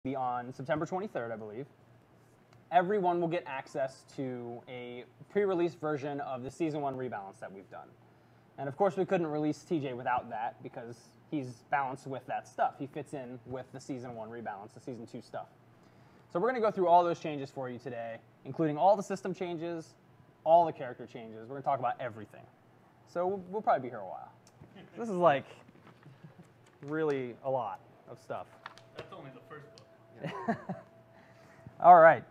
be on September 23rd, I believe. Everyone will get access to a pre-release version of the Season 1 rebalance that we've done. And of course, we couldn't release TJ without that because he's balanced with that stuff. He fits in with the Season 1 rebalance, the Season 2 stuff. So we're going to go through all those changes for you today, including all the system changes, all the character changes. We're going to talk about everything. So we'll probably be here a while. This is like really a lot of stuff. That's only the first book. Yeah. All right.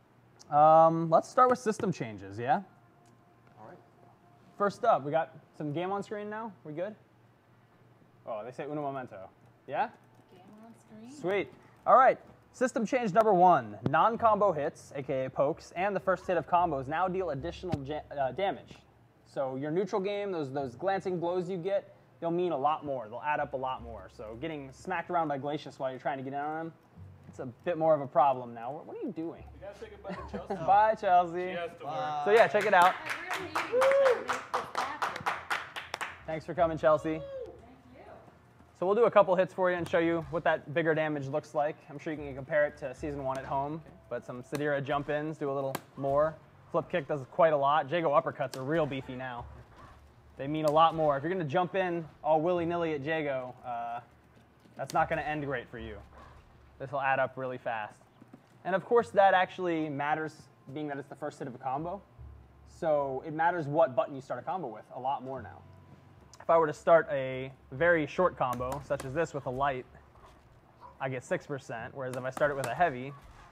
Let's start with system changes, yeah? All right. First up, we got some game on screen now. We good? Oh, they say uno momento. Yeah? Game on screen. Sweet. All right. System change number 1. Non-combo hits, aka pokes, and the first hit of combos now deal additional damage. So your neutral game, those glancing blows you get, they'll mean a lot more. They'll add up a lot more. So getting smacked around by Glacius while you're trying to get in on him, it's a bit more of a problem now. What are you doing? You gotta say goodbye to Chelsea. Bye, Chelsea. She has to work. So yeah, check it out. I really need to make this happen. Thanks for coming, Chelsea. Thank you. So we'll do a couple hits for you and show you what that bigger damage looks like. I'm sure you can compare it to Season 1 at home, but some Sadira jump-ins do a little more. Flip kick does quite a lot. Jago uppercuts are real beefy now. They mean a lot more. If you're going to jump in all willy-nilly at Jago, that's not going to end great for you. This will add up really fast. And of course, that actually matters, being that it's the first hit of a combo. So it matters what button you start a combo with a lot more now. If I were to start a very short combo, such as this with a light, I get 6%, whereas if I start it with a heavy,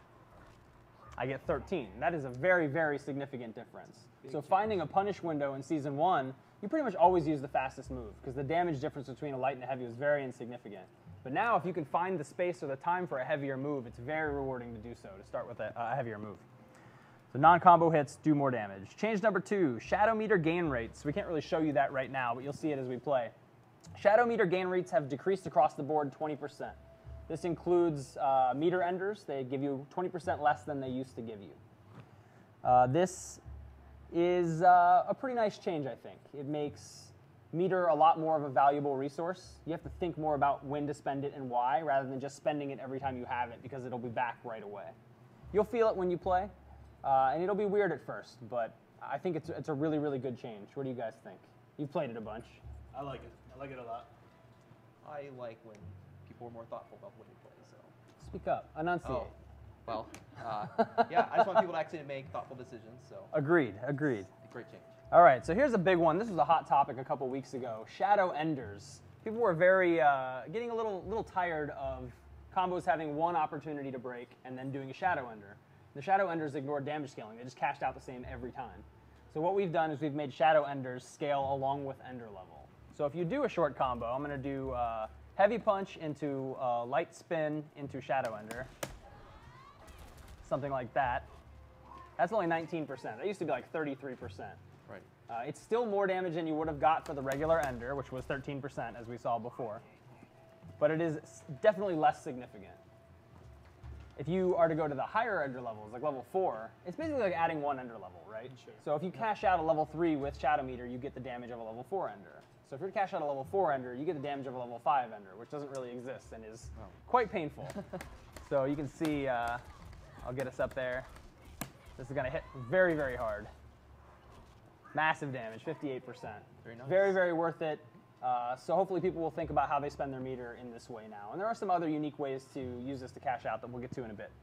I get 13. That is a very, very significant difference. So finding a punish window in Season 1, you pretty much always use the fastest move, because the damage difference between a light and a heavy is very insignificant. But now, if you can find the space or the time for a heavier move, it's very rewarding to do so, to start with a heavier move. So non-combo hits do more damage. Change number 2, Shadow Meter gain rates. We can't really show you that right now, but you'll see it as we play. Shadow Meter gain rates have decreased across the board 20%. This includes meter enders. They give you 20% less than they used to give you. This is a pretty nice change, I think. It makes meter a lot more of a valuable resource. You have to think more about when to spend it and why, rather than just spending it every time you have it, because it'll be back right away. You'll feel it when you play, and it'll be weird at first, but I think it's a really, really good change. What do you guys think? You've played it a bunch. I like it. I like it a lot. I like when people are more thoughtful about what they play. So. Speak up. Enunciate. Oh, well, yeah. I just want people to actually make thoughtful decisions. So. Agreed. Agreed. Great change. All right, so here's a big one. This was a hot topic a couple weeks ago. Shadow Enders. People were getting a little tired of combos having one opportunity to break and then doing a Shadow Ender. The Shadow Enders ignored damage scaling. They just cashed out the same every time. So what we've done is we've made Shadow Enders scale along with Ender level. So if you do a short combo, I'm going to do Heavy Punch into Light Spin into Shadow Ender. Something like that. That's only 19%. That used to be like 33%. Right. It's still more damage than you would have got for the regular Ender, which was 13%, as we saw before. But it is definitely less significant. If you are to go to the higher Ender levels, like level 4, it's basically like adding one Ender level, right? Sure. So if you cash out a level 3 with Shadow Meter, you get the damage of a level 4 Ender. So if you're to cash out a level 4 Ender, you get the damage of a level 5 Ender, which doesn't really exist and is quite painful. So you can see, I'll get us up there. This is going to hit very, very hard. Massive damage, 58%. Very nice. Very, very worth it. So hopefully people will think about how they spend their meter in this way now. And there are some other unique ways to use this to cash out that we'll get to in a bit.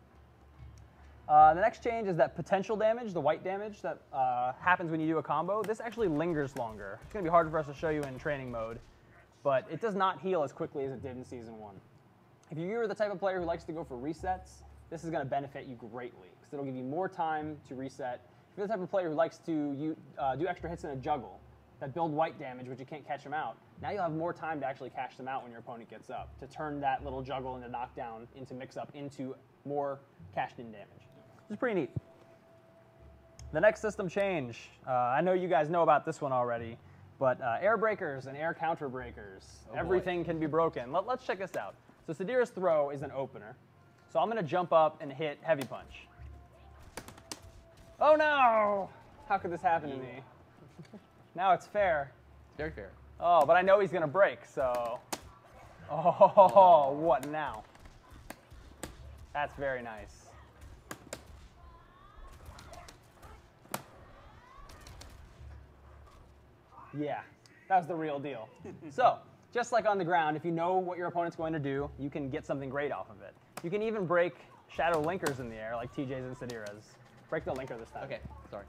The next change is that potential damage, the white damage that happens when you do a combo. This actually lingers longer. It's going to be hard for us to show you in training mode, but it does not heal as quickly as it did in Season 1. If you're the type of player who likes to go for resets, this is going to benefit you greatly, because it'll give you more time to reset. If you're the type of player who likes to do extra hits in a juggle that build white damage, but you can't catch them out, now you'll have more time to actually cash them out when your opponent gets up, to turn that little juggle into knockdown, into mix-up, into more cashed-in damage. Which is pretty neat. The next system change, I know you guys know about this one already, but air breakers and air counter breakers, everything can be broken. Let's check this out. So Sadira's throw is an opener. So I'm going to jump up and hit Heavy Punch. Oh no! How could this happen to me? Now it's fair. Very fair. Oh, but I know he's going to break, so... Oh, what now? That's very nice. Yeah, that was the real deal. So, just like on the ground, if you know what your opponent's going to do, you can get something great off of it. You can even break shadow linkers in the air, like TJ's and Sadira's. Break the linker this time. Okay, sorry.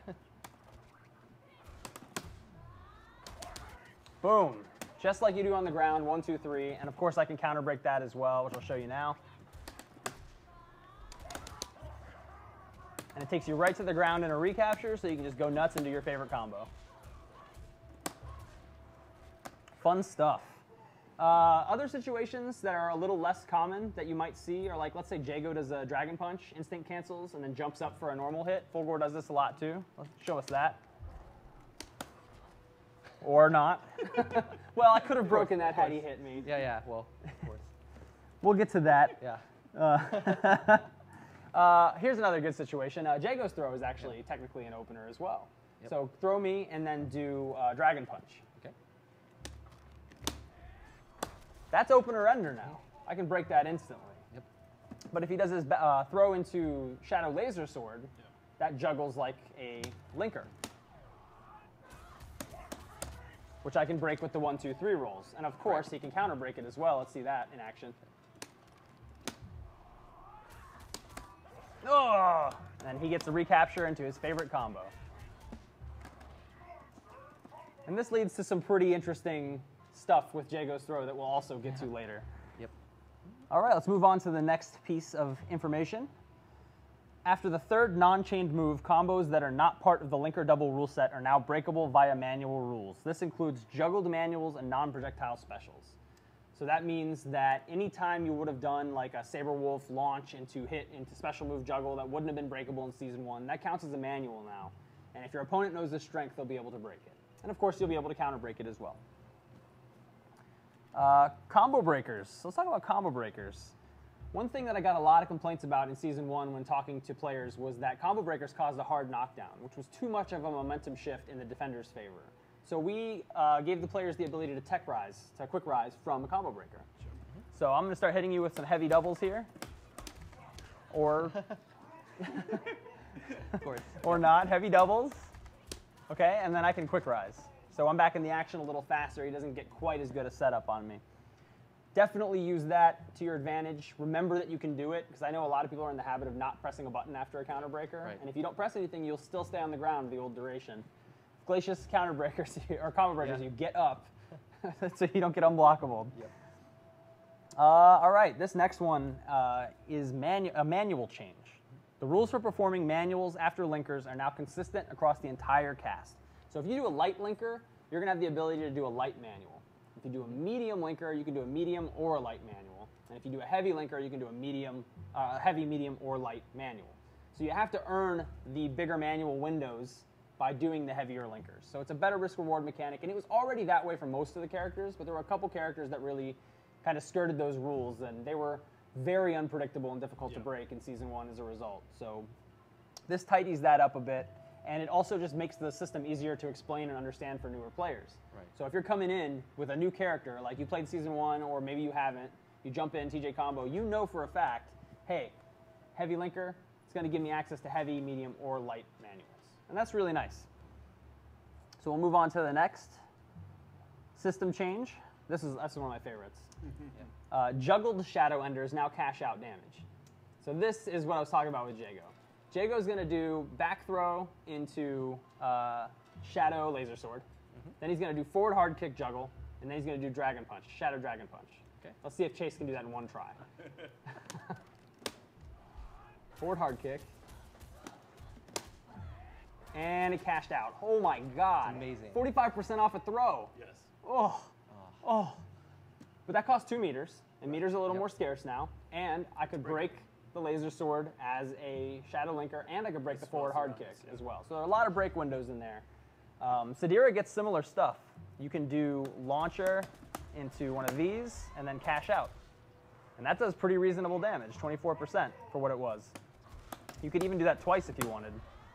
Boom. Just like you do on the ground, 1, 2, 3. And of course I can counter break that as well, which I'll show you now. And it takes you right to the ground in a recapture, so you can just go nuts and do your favorite combo. Fun stuff. Other situations that are a little less common that you might see are like, let's say Jago does a Dragon Punch, instant cancels, and then jumps up for a normal hit. Fulgore does this a lot too. Let's show us that. Or not. Well, I could have broken that had he hit me. Yeah, well, of course. We'll get to that. Yeah. Here's another good situation. Jago's throw is actually technically an opener as well. Yep. So throw me and then do Dragon Punch. Okay. That's opener ender now. I can break that instantly. Yep. But if he does his throw into Shadow Laser Sword, that juggles like a linker, which I can break with the 1, 2, 3 rolls. And of course, he can counter break it as well. Let's see that in action. Oh! And he gets a recapture into his favorite combo. And this leads to some pretty interesting stuff with Jago's throw that we'll also get to later. Yep. All right, let's move on to the next piece of information. After the third non-chained move, combos that are not part of the linker double rule set are now breakable via manual rules. This includes juggled manuals and non-projectile specials. So that means that anytime you would have done like a Saberwolf launch into hit into special move juggle that wouldn't have been breakable in Season 1, that counts as a manual now. And if your opponent knows the strength, they'll be able to break it. And of course, you'll be able to counter break it as well. Combo breakers. Let's talk about combo breakers. One thing that I got a lot of complaints about in Season 1 when talking to players was that combo breakers caused a hard knockdown, which was too much of a momentum shift in the defender's favor. So we gave the players the ability to quick rise from a combo breaker. Sure. So I'm going to start hitting you with some heavy doubles here. Or, Of course. or not, heavy doubles. Okay, and then I can quick rise. So I'm back in the action a little faster. He doesn't get quite as good a setup on me. Definitely use that to your advantage. Remember that you can do it, because I know a lot of people are in the habit of not pressing a button after a counter breaker. Right. And if you don't press anything, you'll still stay on the ground the old duration. Glacius counter breakers or combo breakers, you get up so you don't get unblockable. Yep. All right, this next one is a manual change. The rules for performing manuals after linkers are now consistent across the entire cast. So if you do a light linker, you're going to have the ability to do a light manual. If you do a medium linker, you can do a medium or a light manual. And if you do a heavy linker, you can do a medium, heavy, medium, or light manual. So you have to earn the bigger manual windows by doing the heavier linkers. So it's a better risk-reward mechanic, and it was already that way for most of the characters, but there were a couple characters that really kind of skirted those rules, and they were very unpredictable and difficult to break in Season 1 as a result. So this tidies that up a bit, and it also just makes the system easier to explain and understand for newer players. Right. So if you're coming in with a new character, like you played Season 1, or maybe you haven't, you jump in, TJ combo, you know for a fact, hey, heavy linker, it's going to give me access to heavy, medium, or light manuals. And that's really nice. So we'll move on to the next system change. That's one of my favorites. Juggled Shadow Enders now cash out damage. So this is what I was talking about with Jago. Jago's going to do back throw into Shadow Laser Sword. Then he's going to do forward hard kick juggle, and then he's going to do Dragon Punch, Shadow Dragon Punch. Okay. Let's see if Chase can do that in one try. Forward hard kick. And it cashed out. Oh my God. It's amazing. 45% off a throw. Yes. Oh. But that costs 2 meters, and meters are a little more scarce now. And I could break the Laser Sword as a Shadow Linker, and I could break the forward hard kick as well. So there are a lot of break windows in there. Sadira gets similar stuff. You can do launcher into one of these, and then cash out. And that does pretty reasonable damage, 24% for what it was. You could even do that twice if you wanted.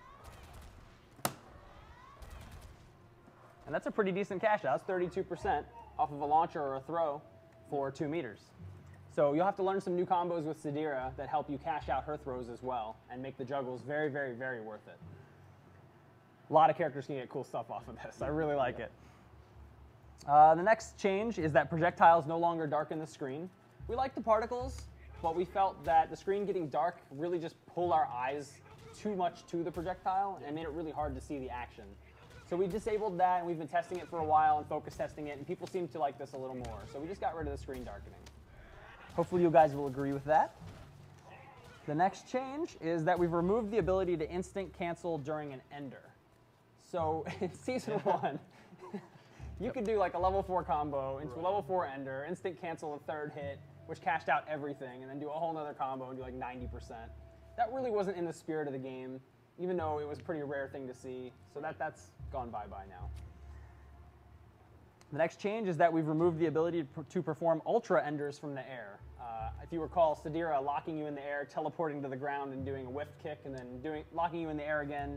And that's a pretty decent cash out. That's 32% off of a launcher or a throw for 2 meters. So you'll have to learn some new combos with Sadira that help you cash out her throws as well and make the juggles very, very, very worth it. A lot of characters can get cool stuff off of this. I really like it. The next change is that projectiles no longer darken the screen. We like the particles, but we felt that the screen getting dark really just pulled our eyes too much to the projectile and made it really hard to see the action. So we disabled that, and we've been testing it for a while and focus testing it, and people seem to like this a little more. So we just got rid of the screen darkening. Hopefully you guys will agree with that. The next change is that we've removed the ability to instant cancel during an ender. So in Season 1, you could do like a level 4 combo into a level 4 ender, instant cancel a third hit, which cashed out everything, and then do a whole nother combo and do like 90%. That really wasn't in the spirit of the game, even though it was a pretty rare thing to see. So that's gone bye-bye now. The next change is that we've removed the ability to perform ultra enders from the air. If you recall, Sadira locking you in the air, teleporting to the ground and doing a whiff kick, and then locking you in the air again,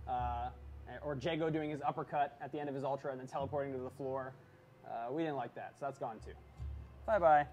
or Jago doing his uppercut at the end of his ultra and then teleporting to the floor. We didn't like that, so that's gone too. Bye-bye.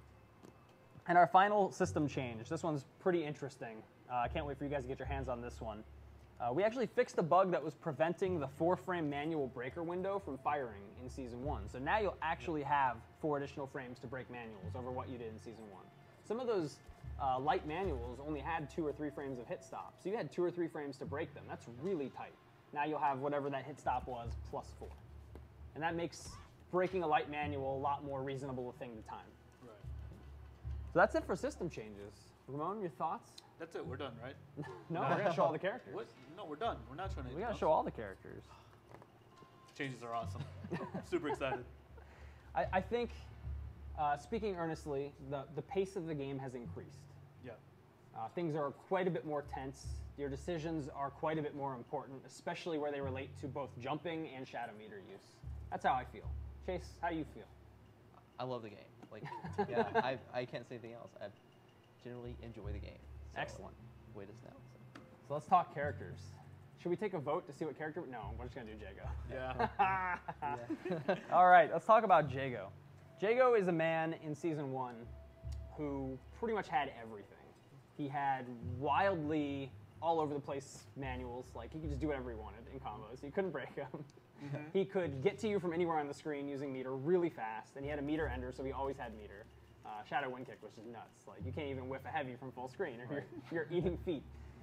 And our final system change. This one's pretty interesting. I can't wait for you guys to get your hands on this one. We actually fixed a bug that was preventing the 4-frame manual breaker window from firing in Season 1. So now you'll actually have 4 additional frames to break manuals over what you did in Season 1. Some of those light manuals only had 2 or 3 frames of hit stop. So you had 2 or 3 frames to break them. That's really tight. Now you'll have whatever that hit stop was plus 4. And that makes breaking a light manual a lot more reasonable a thing to time. Right. So that's it for system changes. Ramon, your thoughts? That's it. We're done, right? No, we're going to show all the characters. What? No, we're done. We're not showing anything We got to else. show all the characters. Changes are awesome. Super excited. I think, speaking earnestly, the pace of the game has increased. Yeah. Things are quite a bit more tense. Your decisions are quite a bit more important, especially where they relate to both jumping and shadow meter use. That's how I feel. Chase, how do you feel? I love the game. Like, yeah, I can't say anything else. I generally enjoy the game. So, Excellent. Wait us now. So let's talk characters. Should we take a vote to see what character? No, we're just going to do Jago. Yeah. All right, let's talk about Jago. Jago is a man in Season 1 who pretty much had everything. He had wildly all over the place manuals. Like, he could just do whatever he wanted in combos. You couldn't break them. He could get to you from anywhere on the screen using meter really fast, and he had a meter ender, so he always had meter. Shadow wind kick was just nuts. Like, you can't even whiff a heavy from full screen, or you're eating feet.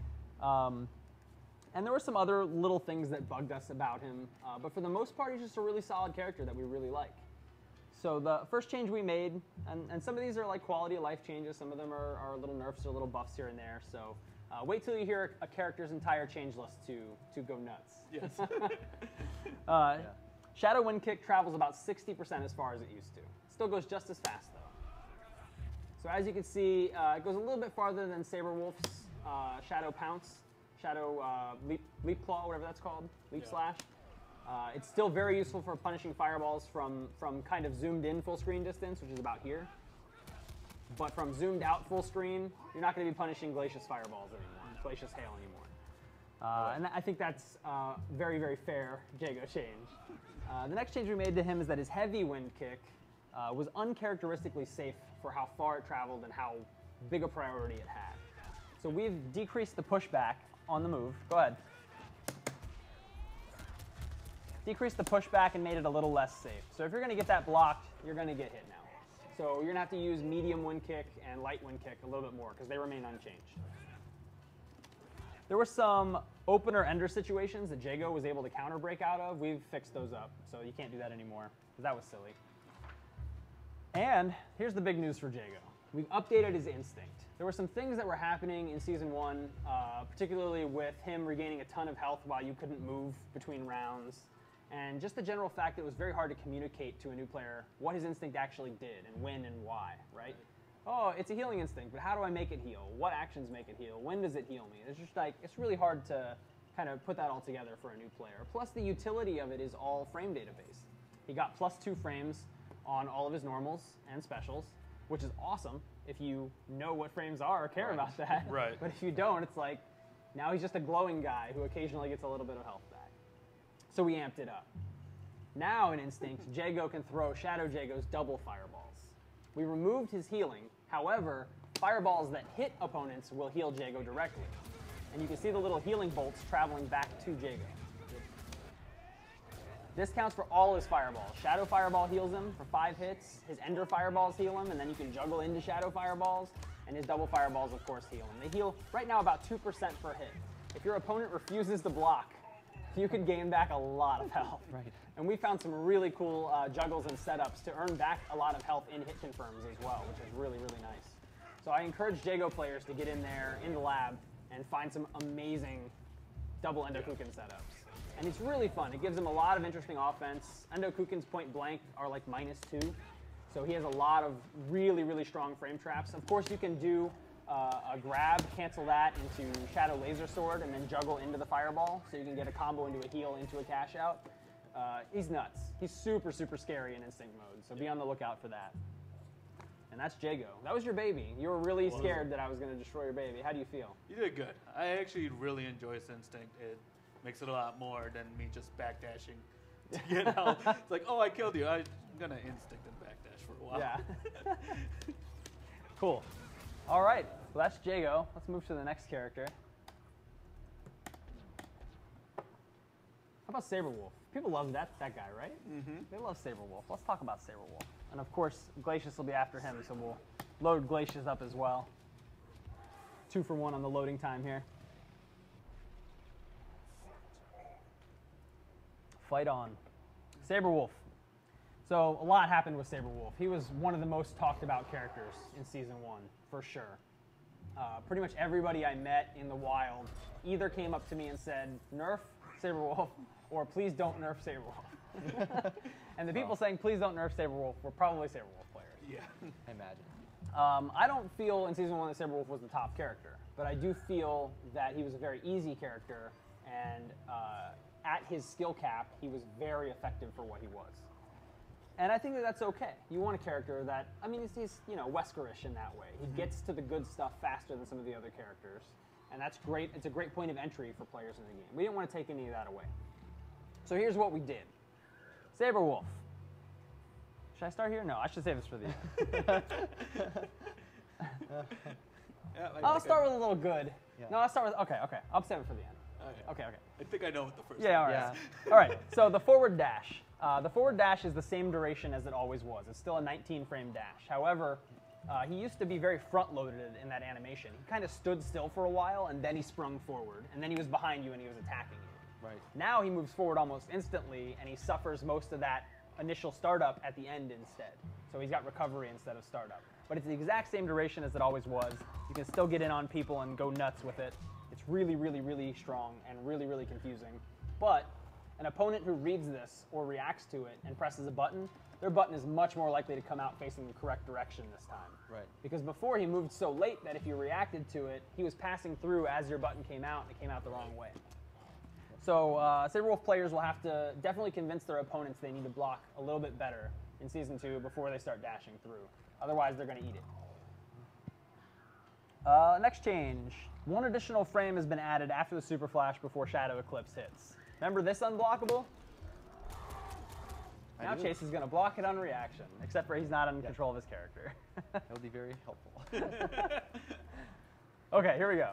And there were some other little things that bugged us about him, but for the most part, he's just a really solid character that we really like. So the first change we made, and some of these are like quality of life changes, some of them are little nerfs or little buffs here and there, so wait till you hear a character's entire change list to go nuts. Yes. Shadow Wind Kick travels about 60% as far as it used to. Still goes just as fast though. So as you can see, it goes a little bit farther than Saberwolf's Shadow Pounce, Shadow Leap Claw, whatever that's called, Leap Slash. It's still very useful for punishing fireballs from kind of zoomed in full screen distance, which is about here. But from zoomed out full screen, you're not going to be punishing Glacius fireballs anymore, Glacius hail anymore. And I think that's very, very fair Jago change. The next change we made to him is that his heavy wind kick was uncharacteristically safe for how far it traveled and how big a priority it had. So we've decreased the pushback on the move. Go ahead. Decreased the pushback and made it a little less safe. So if you're going to get that blocked, you're going to get hit now. So you're going to have to use medium wind kick and light wind kick a little bit more because they remain unchanged. There were some opener ender situations that Jago was able to counter break out of. We've fixed those up, so you can't do that anymore because that was silly. And here's the big news for Jago. We've updated his instinct. There were some things that were happening in Season 1, particularly with him regaining a ton of health while you couldn't move between rounds. And just the general fact that it was very hard to communicate to a new player what his instinct actually did and when and why, right? Oh, it's a healing instinct, but how do I make it heal? What actions make it heal? When does it heal me? It's just like, it's really hard to kind of put that all together for a new player. Plus the utility of it is all frame data based. He got +2 frames on all of his normals and specials, which is awesome if you know what frames are or care about that. Right. But if you don't, it's like, now he's just a glowing guy who occasionally gets a little bit of health back. So we amped it up. Now in Instinct, Jago can throw Shadow Jago's double fireballs. We removed his healing. However, fireballs that hit opponents will heal Jago directly. And you can see the little healing bolts traveling back to Jago. This counts for all his fireballs. Shadow Fireball heals him for 5 hits. His Ender Fireballs heal him, and then you can juggle into Shadow Fireballs. And his Double Fireballs, of course, heal him. They heal right now about 2% per hit. If your opponent refuses to block, you can gain back a lot of health. Right. And we found some really cool juggles and setups to earn back a lot of health in hit confirms as well, which is really, really nice. So I encourage Jago players to get in there in the lab and find some amazing double Endokuken setups. And it's really fun. It gives him a lot of interesting offense. Endokukens point blank are like -2. So he has a lot of really, really strong frame traps. Of course, you can do a grab, cancel that into Shadow Laser Sword, and then juggle into the Fireball. So you can get a combo into a heal, into a cash out. He's nuts. He's super, super scary in Instinct mode. So be on the lookout for that. And that's Jago. That was your baby. You were really scared that I was going to destroy your baby. How do you feel? You did good. I actually really enjoy this instinct. It makes it a lot more than me just backdashing to get out. It's like, oh, I killed you. I'm going to instinct and backdash for a while. Yeah. Cool. All right. Well, that's Jago. Let's move to the next character. How about Saberwolf? People love that guy, right? Mm-hmm. They love Saberwolf. Let's talk about Saberwolf. And of course, Glacius will be after him, so we'll load Glacius up as well. 2 for 1 on the loading time here. Fight on. Saberwolf. So a lot happened with Saberwolf. He was one of the most talked about characters in Season 1, for sure. Pretty much everybody I met in the wild either came up to me and said, nerf Saberwolf, or please don't nerf Saberwolf. And the people saying please don't nerf Saberwolf were probably Saberwolf players. Yeah. I imagine. I don't feel in Season 1 that Saberwolf was the top character, but I do feel that he was a very easy character, and at his skill cap, he was very effective for what he was. And I think that that's okay. You want a character that, I mean, he's you know, Wesker-ish in that way. He gets to the good stuff faster than some of the other characters, and that's great. It's a great point of entry for players in the game. We didn't want to take any of that away. So here's what we did. Saberwolf. Should I start here? No, I should save this for the end. Yeah, I'll start with a little good. Yeah. No, I'll start with, okay. I'll save it for the end. Okay. I think I know what the first Yeah, all one right. Yeah. All right, so the forward dash. The forward dash is the same duration as it always was. It's still a 19-frame dash. However, he used to be very front-loaded in that animation. He kind of stood still for a while, and then he sprung forward, and then he was behind you and he was attacking you. Right. Now he moves forward almost instantly, and he suffers most of that initial startup at the end instead. So he's got recovery instead of startup. But it's the exact same duration as it always was. You can still get in on people and go nuts with it. It's really, really, really strong and really, really confusing. But an opponent who reads this or reacts to it and presses a button, their button is much more likely to come out facing the correct direction this time. Right. Because before he moved so late that if you reacted to it, he was passing through as your button came out, and it came out the wrong way. So Saberwolf players will have to definitely convince their opponents they need to block a little bit better in Season 2 before they start dashing through. Otherwise, they're going to eat it. Next change. 1 additional frame has been added after the Super Flash before Shadow Eclipse hits. Remember this unblockable? Now Chase is going to block it on reaction, except for he's not in control of his character. That would be very helpful. Okay, here we go.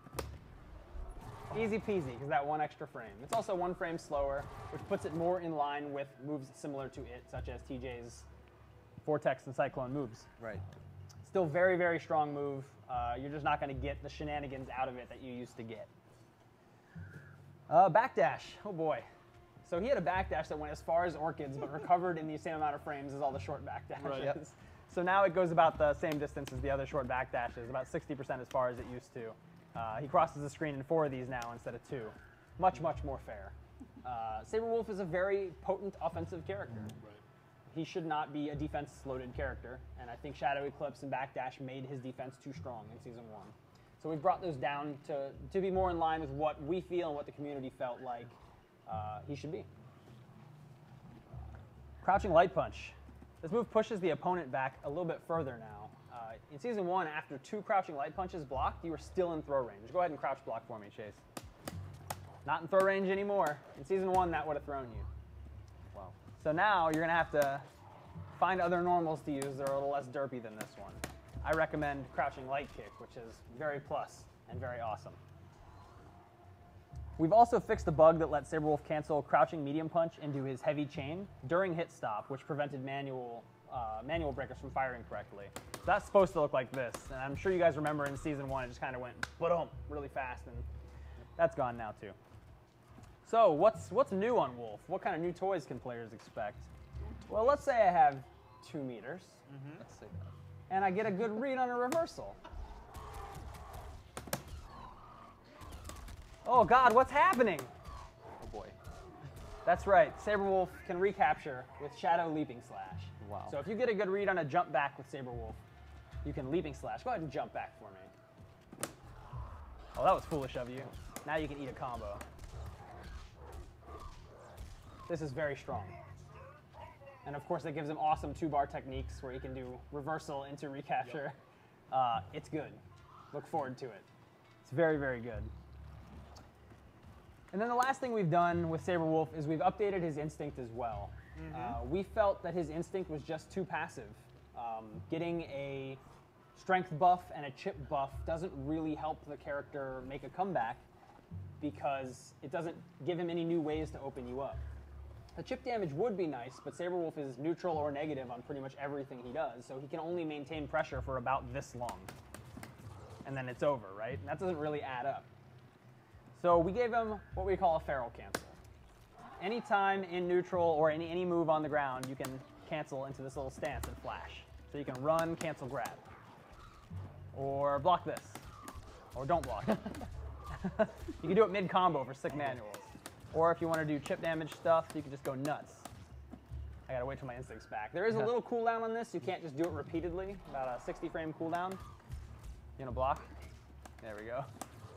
Easy peasy, because that 1 extra frame. It's also 1 frame slower, which puts it more in line with moves similar to it, such as TJ's Vortex and Cyclone moves. Right. Still very, very strong move. You're just not going to get the shenanigans out of it that you used to get. Backdash. Oh boy. So he had a backdash that went as far as Orchids, but recovered in the same amount of frames as all the short backdashes. Right. Yep. So now it goes about the same distance as the other short backdashes, about 60% as far as it used to. He crosses the screen in 4 of these now instead of 2. Much, much more fair. Saberwolf is a very potent offensive character. Right. He should not be a defense-loaded character, and I think Shadow Eclipse and Backdash made his defense too strong in Season 1. So we've brought those down to be more in line with what we feel and what the community felt like he should be. Crouching Light Punch. This move pushes the opponent back a little bit further now. In Season 1, after 2 Crouching Light Punches blocked, you were still in throw range. Go ahead and crouch block for me, Chase. Not in throw range anymore. In Season 1, that would have thrown you. Wow. So now you're going to have to find other normals to use that are a little less derpy than this one. I recommend crouching light kick, which is very plus and very awesome. We've also fixed a bug that let Saberwolf cancel crouching medium punch into his heavy chain during hit stop, which prevented manual breakers from firing correctly. So that's supposed to look like this, and I'm sure you guys remember in Season 1 it just kind of went boom really fast, and that's gone now too. So what's new on Wolf? What kind of new toys can players expect? Well, let's say I have 2 meters, Let's say that. and I get a good read on a reversal. Oh God, what's happening? Oh boy. That's right, Saberwolf can recapture with Shadow Leaping Slash. Wow. So if you get a good read on a jump back with Saberwolf, you can Leaping Slash. Go ahead and jump back for me. Oh, that was foolish of you. Now you can eat a combo. This is very strong. And of course, that gives him awesome 2-bar techniques where he can do reversal into recapture. It's good. Look forward to it. It's very, very good. And then the last thing we've done with Saberwolf is we've updated his instinct as well. We felt that his instinct was just too passive. Getting a strength buff and a chip buff doesn't really help the character make a comeback because it doesn't give him any new ways to open you up. The chip damage would be nice, but Saberwolf is neutral or negative on pretty much everything he does, so he can only maintain pressure for about this long. And then it's over, right? And that doesn't really add up. So we gave him what we call a feral cancel. Anytime in neutral or any move on the ground, you can cancel into this little stance and flash. So you can run, cancel, grab. Or block this. Or don't block it. You can do it mid-combo for sick manuals. Or if you want to do chip damage stuff, you can just go nuts. I gotta wait till my instinct's back. There is a little cooldown on this. You can't just do it repeatedly. About a 60 frame cooldown. You gonna block? There we go.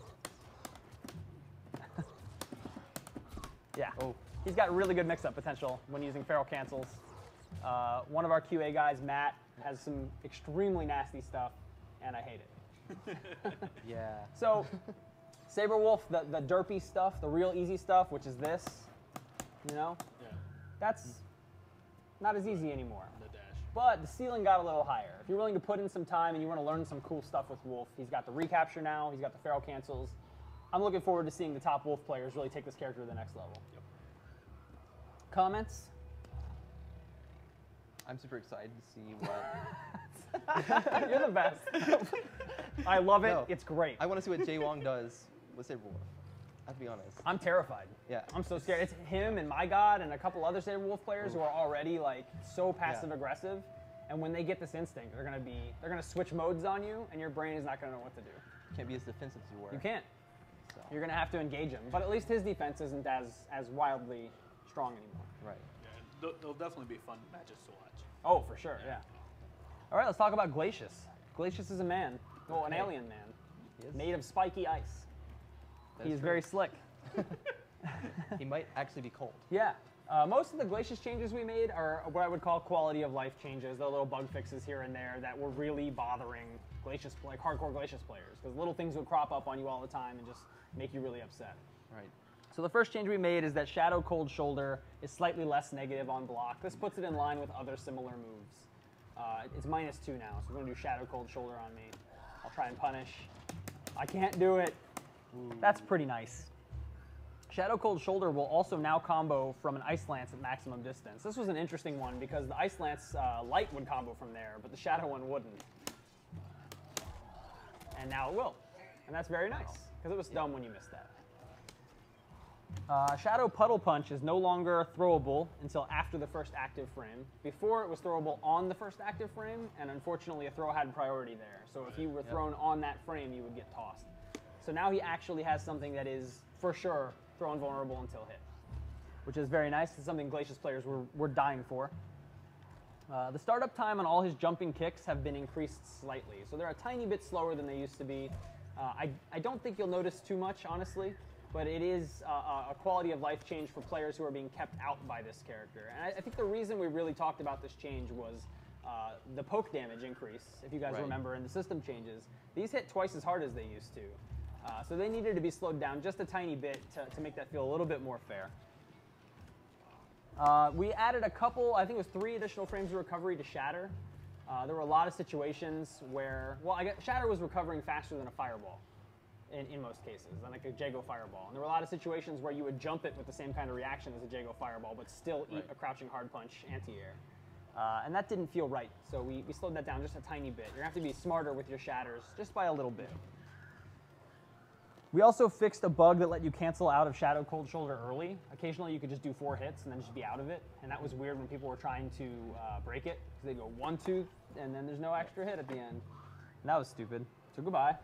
Yeah. Oh. He's got really good mix-up potential when using feral cancels. One of our QA guys, Matt, has some extremely nasty stuff, and I hate it. Yeah. So, Saberwolf, the derpy stuff, the real easy stuff, which is this, you know, Yeah, that's not as easy anymore. the dash. But the ceiling got a little higher. If you're willing to put in some time and you want to learn some cool stuff with Wolf, he's got the recapture now, he's got the feral cancels. I'm looking forward to seeing the top Wolf players really take this character to the next level. Yep. Comments? I'm super excited to see what. You're the best. I love it. No. It's great. I want to see what Jay Wong does with Saberwolf. I have to be honest. I'm terrified. Yeah. I'm so scared. It's him and My God and a couple other Saberwolf players who are already like so passive aggressive. And when they get this instinct, they're gonna switch modes on you, and your brain is not gonna know what to do. Can't be as defensive as you were. You can't. So. You're gonna have to engage him. But at least his defense isn't as wildly strong anymore. Right. Yeah, they'll definitely be fun matches to watch. Oh, for sure. Yeah. All right, let's talk about Glacius. Glacius is a man. Well, an Okay. alien man, He is. made of spiky ice. That He is is true. very slick. He might actually be cold. Yeah. Most of the Glacius changes we made are what I would call quality of life changes. The little bug fixes here and there that were really bothering Glacius, like hardcore Glacius players, because little things would crop up on you all the time and just make you really upset. Right. So the first change we made is that Shadow Cold Shoulder is slightly less negative on block. This puts it in line with other similar moves. It's -2 now, so we're going to do Shadow Cold Shoulder on me. I'll try and punish. I can't do it. That's pretty nice. Shadow Cold Shoulder will also now combo from an Ice Lance at maximum distance. This was an interesting one because the Ice Lance light would combo from there, but the Shadow one wouldn't. And now it will. And that's very nice, because it was dumb when you missed that. Shadow Puddle Punch is no longer throwable until after the first active frame. Before, it was throwable on the first active frame, and unfortunately a throw had priority there. So if you were thrown on that frame, you would get tossed. So now he actually has something that is, for sure, throw invulnerable until hit, which is very nice. It's something Glacius players were dying for. The startup time on all his jumping kicks have been increased slightly, so they're a tiny bit slower than they used to be. I don't think you'll notice too much, honestly, but it is a quality of life change for players who are being kept out by this character. And I think the reason we really talked about this change was the poke damage increase, if you guys remember, in the system changes. These hit twice as hard as they used to. So they needed to be slowed down just a tiny bit to make that feel a little bit more fair. We added a couple, I think it was 3 additional frames of recovery to Shatter. There were a lot of situations where, well, Shatter was recovering faster than a fireball in most cases, than like a Jago fireball. And there were a lot of situations where you would jump it with the same kind of reaction as a Jago fireball, but still eat a crouching hard punch anti-air. And that didn't feel right, so we slowed that down just a tiny bit. You're going to have to be smarter with your shatters, just by a little bit. We also fixed a bug that let you cancel out of Shadow Cold Shoulder early. Occasionally you could just do 4 hits and then just be out of it, and that was weird when people were trying to break it, because they go 1, 2, and then there's no extra hit at the end. And that was stupid, so goodbye.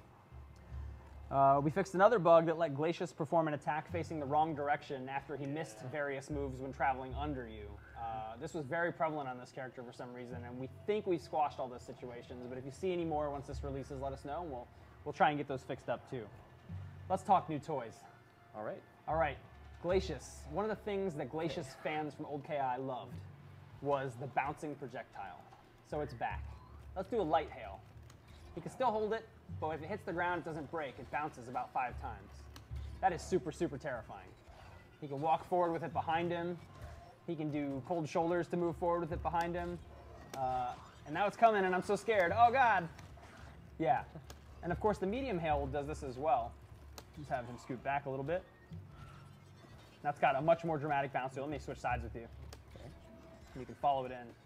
We fixed another bug that let Glacius perform an attack facing the wrong direction after he missed various moves when traveling under you. This was very prevalent on this character for some reason, and we think we squashed all those situations, but if you see any more once this releases, let us know, and we'll try and get those fixed up too. Let's talk new toys. All right. All right, Glacius. One of the things that Glacius fans from old KI loved was the bouncing projectile. So it's back. Let's do a light hail. He can still hold it, but if it hits the ground, it doesn't break. It bounces about 5 times. That is super, super terrifying. He can walk forward with it behind him. He can do cold shoulders to move forward with it behind him. And now it's coming, and I'm so scared. Oh, God. Yeah. And, of course, the medium hail does this as well. Just have him scoot back a little bit. That's got a much more dramatic bounce. So let me switch sides with you. Okay. You can follow it in.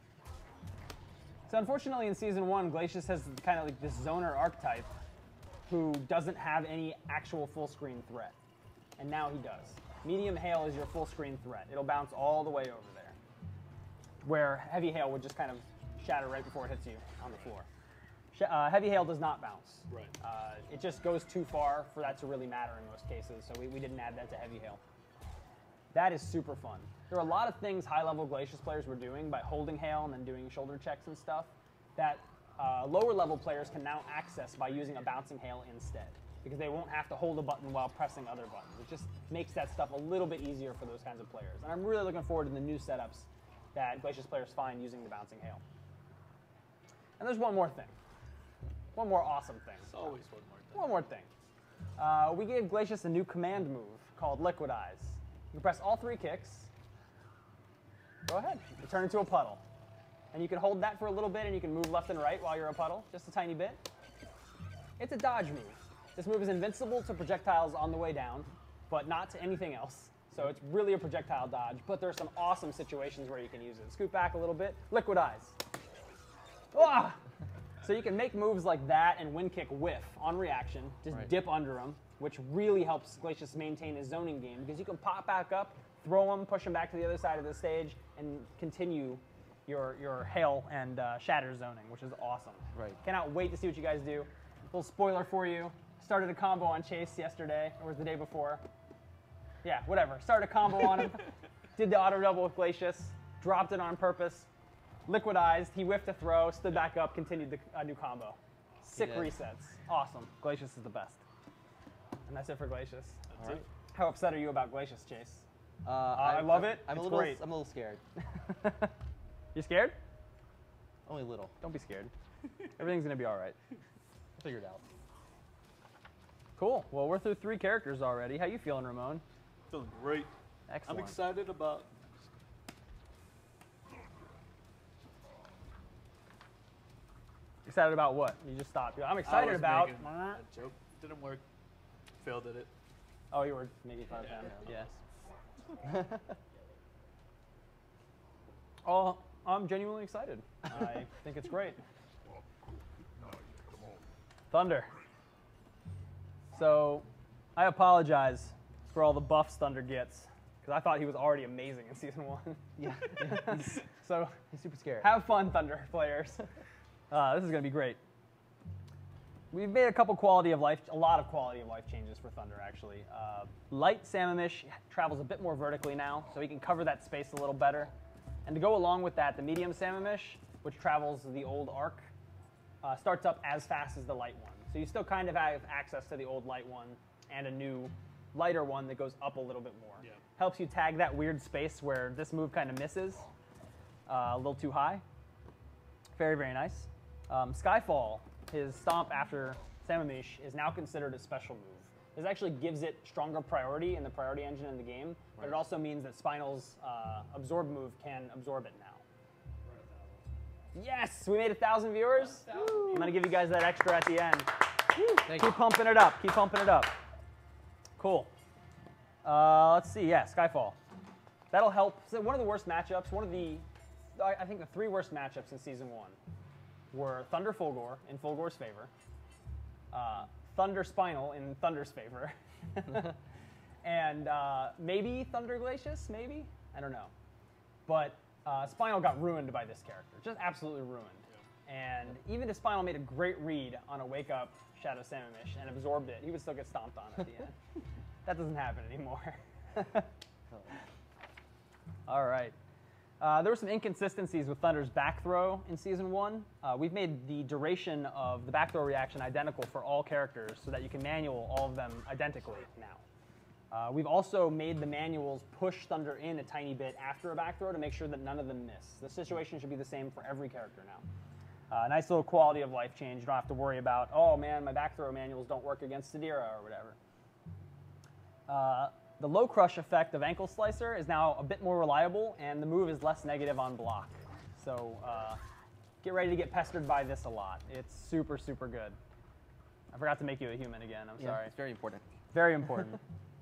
So unfortunately in Season 1, Glacius has kind of like this zoner archetype who doesn't have any actual full screen threat. And now he does. Medium hail is your full screen threat. It'll bounce all the way over there. Where heavy hail would just kind of shatter right before it hits you on the floor. Heavy hail does not bounce. Right. It just goes too far for that to really matter in most cases, so we didn't add that to heavy hail. That is super fun. There are a lot of things high-level Glacius players were doing by holding hail and then doing shoulder checks and stuff that lower-level players can now access by using a bouncing hail instead, because they won't have to hold a button while pressing other buttons. It just makes that stuff a little bit easier for those kinds of players. And I'm really looking forward to the new setups that Glacius players find using the bouncing hail. And there's one more thing. One more awesome thing. It's always one more thing. One more thing. We gave Glacius a new command move called Liquid Eyes. You can press all 3 kicks. Go ahead. You turn into a puddle. And you can hold that for a little bit, and you can move left and right while you're a puddle, just a tiny bit. It's a dodge move. This move is invincible to projectiles on the way down, but not to anything else. So it's really a projectile dodge, but there's some awesome situations where you can use it. Scoot back a little bit. Liquid Eyes. Ah! So you can make moves like that and wind kick whiff on reaction, just dip under them, which really helps Glacius maintain his zoning game, because you can pop back up, throw him, push him back to the other side of the stage, and continue your hail and shatter zoning, which is awesome. Right. Cannot wait to see what you guys do. Little spoiler for you. Started a combo on Chase yesterday, or was the day before. Yeah, whatever. Started a combo on him, did the auto double with Glacius, dropped it on purpose, liquidized, he whiffed a throw, stood back up, continued a new combo. Sick resets. Awesome. Glacius is the best. And that's it for Glacius. That's it. How upset are you about Glacius, Chase? I love it. I'm It's a little. great. I'm a little scared. You scared? Only a little. Don't be scared. Everything's going to be all right. I'll figure it out. Cool. Well, we're through 3 characters already. How you feeling, Ramon? Feeling great. Excellent. I'm excited about. Excited about what? You just stopped. I'm I excited was about. making a joke. Didn't work. Failed at it. Oh, you were making fun of him. Yes. Oh, I'm genuinely excited. I think it's great. Thunder. So, I apologize for all the buffs Thunder gets, because I thought he was already amazing in Season 1. Yeah. So, He's super scared. have fun, Thunder players. This is going to be great. We've made a lot of quality of life changes for Thunder, actually. Light Sammamish travels a bit more vertically now, so he can cover that space a little better. And to go along with that, the medium Sammamish, which travels the old arc, starts up as fast as the light one. So you still kind of have access to the old light one and a new lighter one that goes up a little bit more. Yeah. Helps you tag that weird space where this move kind of misses a little too high. Very, very nice. Skyfall, his stomp after Sammamish, is now considered a special move. This actually gives it stronger priority in the priority engine in the game, but it also means that Spinal's absorb move can absorb it now. Yes, we made 1,000 viewers. I'm gonna give you guys that extra at the end. Thank Keep pumping it up. Keep pumping it up. Cool. Let's see. Yeah, Skyfall. That'll help. So one of the worst matchups. I think the 3 worst matchups in season 1 were Thunder Fulgore in Fulgore's favor, Thunder Spinal in Thunder's favor, and maybe Thunder Glacius. Maybe, I don't know. But Spinal got ruined by this character. Just absolutely ruined. And even if Spinal made a great read on a Wake Up Shadow Samumish and absorbed it, he would still get stomped on at the end. That doesn't happen anymore. All right. There were some inconsistencies with Thunder's back throw in Season 1. We've made the duration of the back throw reaction identical for all characters so that you can manual all of them identically now. We've also made the manuals push Thunder in a tiny bit after a back throw to make sure that none of them miss. The situation should be the same for every character now. Nice little quality of life change. You don't have to worry about, oh man, my back throw manuals don't work against Sidira or whatever. The low crush effect of Ankle Slicer is now a bit more reliable, and the move is less negative on block. So get ready to get pestered by this a lot. It's super, super good. I forgot to make you a human again. I'm sorry. It's very important. Very important.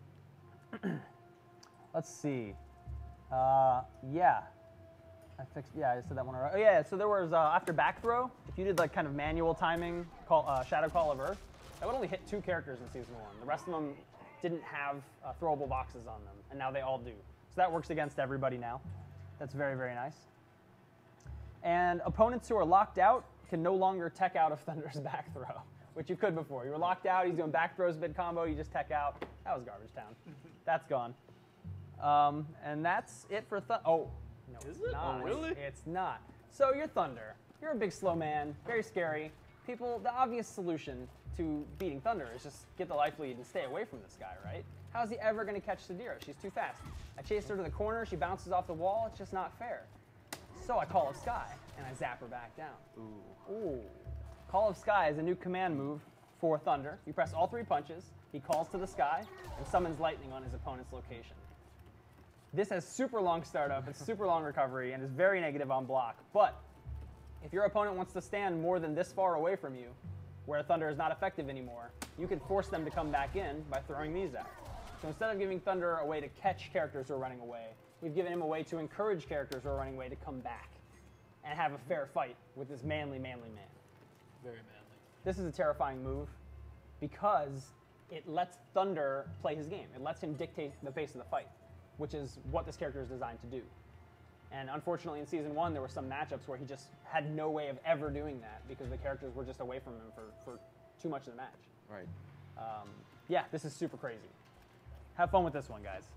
Let's see. Yeah. I said that one already. Oh yeah, so there was, after back throw, if you did like kind of manual timing, Shadow Call of Earth, that would only hit 2 characters in Season 1. The rest of them didn't have throwable boxes on them, and now they all do. So that works against everybody now. That's very, very nice. And opponents who are locked out can no longer tech out of Thunder's back throw, which you could before. You were locked out, he's doing back throws mid combo, you just tech out. That was garbage town. That's gone. And that's it for Oh, no, Is it's it? not. Oh, really? It's not. So you're Thunder. You're a big slow man, very scary. People, the obvious solution to beating Thunder is just get the life lead and stay away from this guy, right? How is he ever going to catch Sidira? She's too fast. I chased her to the corner, she bounces off the wall, it's just not fair. So I Call of Sky, and I zap her back down. Ooh. Call of Sky is a new command move for Thunder. You press all 3 punches, he calls to the sky, and summons lightning on his opponent's location. This has super long startup, it's super long recovery, and is very negative on block, but if your opponent wants to stand more than this far away from you, where Thunder is not effective anymore, you can force them to come back in by throwing these out. So instead of giving Thunder a way to catch characters who are running away, we've given him a way to encourage characters who are running away to come back and have a fair fight with this manly, manly man. Very manly. This is a terrifying move because it lets Thunder play his game. It lets him dictate the pace of the fight, which is what this character is designed to do. And unfortunately, in Season 1, there were some matchups where he just had no way of ever doing that because the characters were just away from him for too much of the match. Right. Yeah, this is super crazy. Have fun with this one, guys.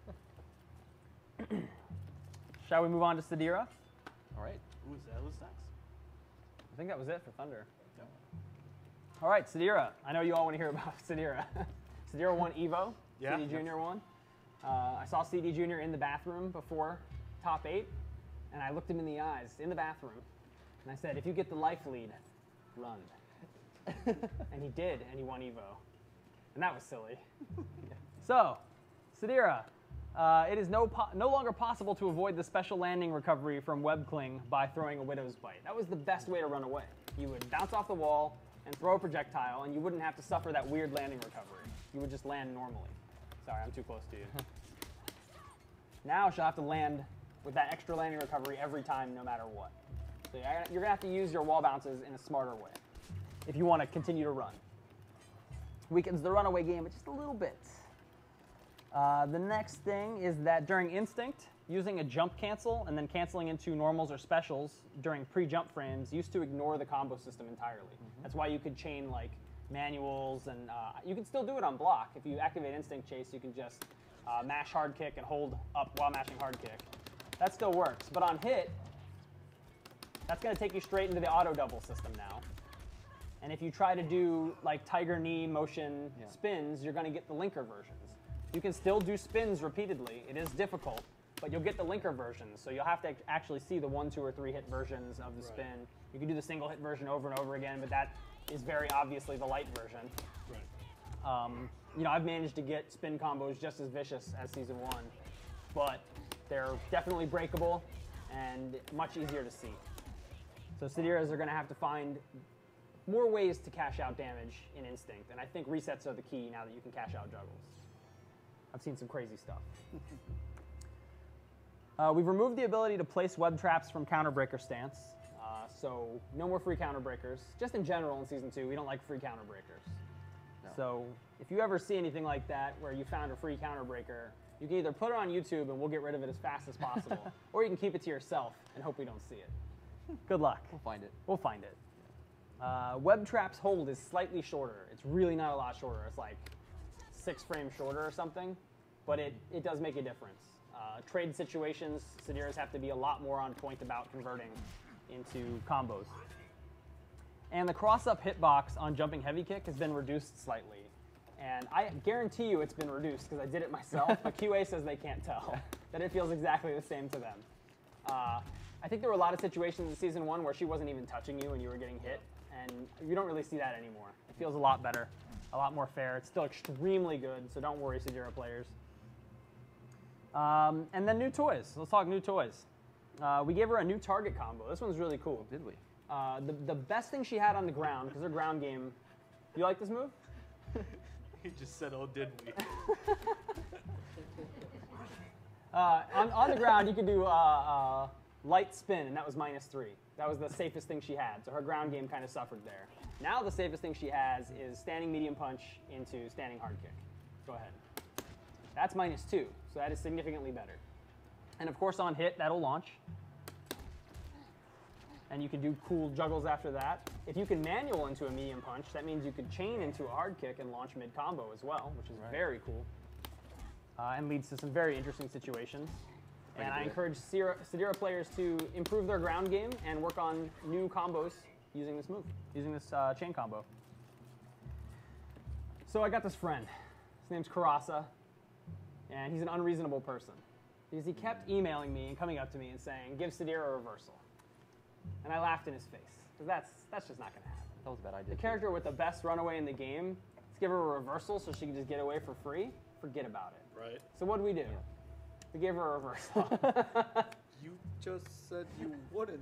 Shall we move on to Sidira? All right. Who's next? I think that was it for Thunder. Yep. All right, Sidira. I know you all want to hear about Sidira. Sidira won EVO. Yeah. CD Junior won. I saw CD Junior in the bathroom before top 8, and I looked him in the eyes in the bathroom, and I said, if you get the life lead, run. And he did, and he won EVO. And that was silly. So, Sidira, it is no longer possible to avoid the special landing recovery from Web Cling by throwing a Widow's Bite. That was the best way to run away. You would bounce off the wall and throw a projectile, and you wouldn't have to suffer that weird landing recovery. You would just land normally. Sorry, I'm too close to you. Now she'll have to land with that extra landing recovery every time, no matter what. So you're going to have to use your wall bounces in a smarter way if you want to continue to run. Weakens the runaway game, but just a little bit. The next thing is that during Instinct, using a jump cancel and then canceling into normals or specials during pre-jump frames used to ignore the combo system entirely. That's why you could chain like manuals, and you can still do it on block. If you activate Instinct Chase, you can just mash hard kick and hold up while mashing hard kick. That still works, but on hit, that's going to take you straight into the auto double system now. And if you try to do like Tiger Knee motion spins, you're going to get the linker versions. You can still do spins repeatedly. It is difficult, but you'll get the linker versions. So you'll have to actually see the 1, 2, or 3 hit versions of the spin. You can do the single hit version over and over again, but that is very obviously the light version. Right. You know, I've managed to get spin combos just as vicious as Season 1, but they're definitely breakable and much easier to see. So Sadiras are going to have to find more ways to cash out damage in Instinct, and I think resets are the key now that you can cash out juggles. I've seen some crazy stuff. We've removed the ability to place web traps from Counterbreaker stance, so no more free Counterbreakers. Just in general in Season 2, we don't like free Counterbreakers. No. So if you ever see anything like that where you found a free Counterbreaker, you can either put it on YouTube and we'll get rid of it as fast as possible, or you can keep it to yourself and hope we don't see it. Good luck. We'll find it. We'll find it. Web Trap's hold is slightly shorter. It's really not a lot shorter. It's like 6 frames shorter or something, but it does make a difference. Trade situations, Sadiras have to be a lot more on point about converting into combos. And the cross-up hitbox on jumping heavy kick has been reduced slightly. And I guarantee you it's been reduced because I did it myself, but QA says they can't tell, that it feels exactly the same to them. I think there were a lot of situations in Season 1 where she wasn't even touching you and you were getting hit, and you don't really see that anymore. It feels a lot better, a lot more fair. It's still extremely good, so don't worry, Sadira players. And then new toys. Let's talk new toys. We gave her a new target combo. This one's really cool. Did we? The best thing she had on the ground, because her ground game, you like this move? He just said, "Oh, did we?" On the ground, you could do light spin, and that was -3. That was the safest thing she had, so her ground game kind of suffered there. Now the safest thing she has is standing medium punch into standing hard kick. Go ahead. That's -2, so that is significantly better. And of course on hit, that'll launch. And you can do cool juggles after that. If you can manual into a medium punch, that means you could chain into a hard kick and launch mid-combo as well, which is very cool. And leads to some very interesting situations. And I encourage Sadira players to improve their ground game and work on new combos using this move, using this chain combo. So I got this friend. His name's Karasa, and he's an unreasonable person. Because he kept emailing me and coming up to me and saying, give Sadira a reversal. And I laughed in his face, because that's just not going to happen. That was a bad idea. The character with the best runaway in the game, let's give her a reversal so she can just get away for free. Forget about it. Right. So what do? We gave her a reversal. You just said you wouldn't.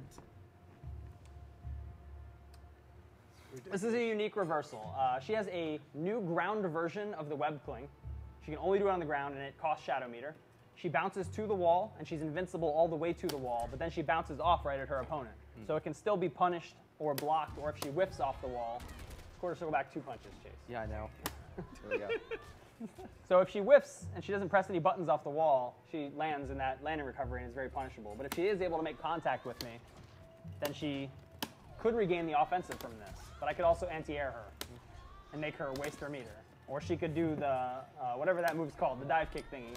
This is a unique reversal. She has a new ground version of the web cling. She can only do it on the ground, and it costs Shadow Meter. She bounces to the wall, and she's invincible all the way to the wall, but then she bounces off right at her opponent. So it can still be punished or blocked, or if she whiffs off the wall, quarter circle back 2 punches, Chase. Yeah, I know. There we go. So if she whiffs and she doesn't press any buttons off the wall, she lands in that landing recovery and is very punishable. But if she is able to make contact with me, then she could regain the offensive from this. But I could also anti-air her and make her waste her meter. Or she could do the, whatever that move's called, the dive kick thingy.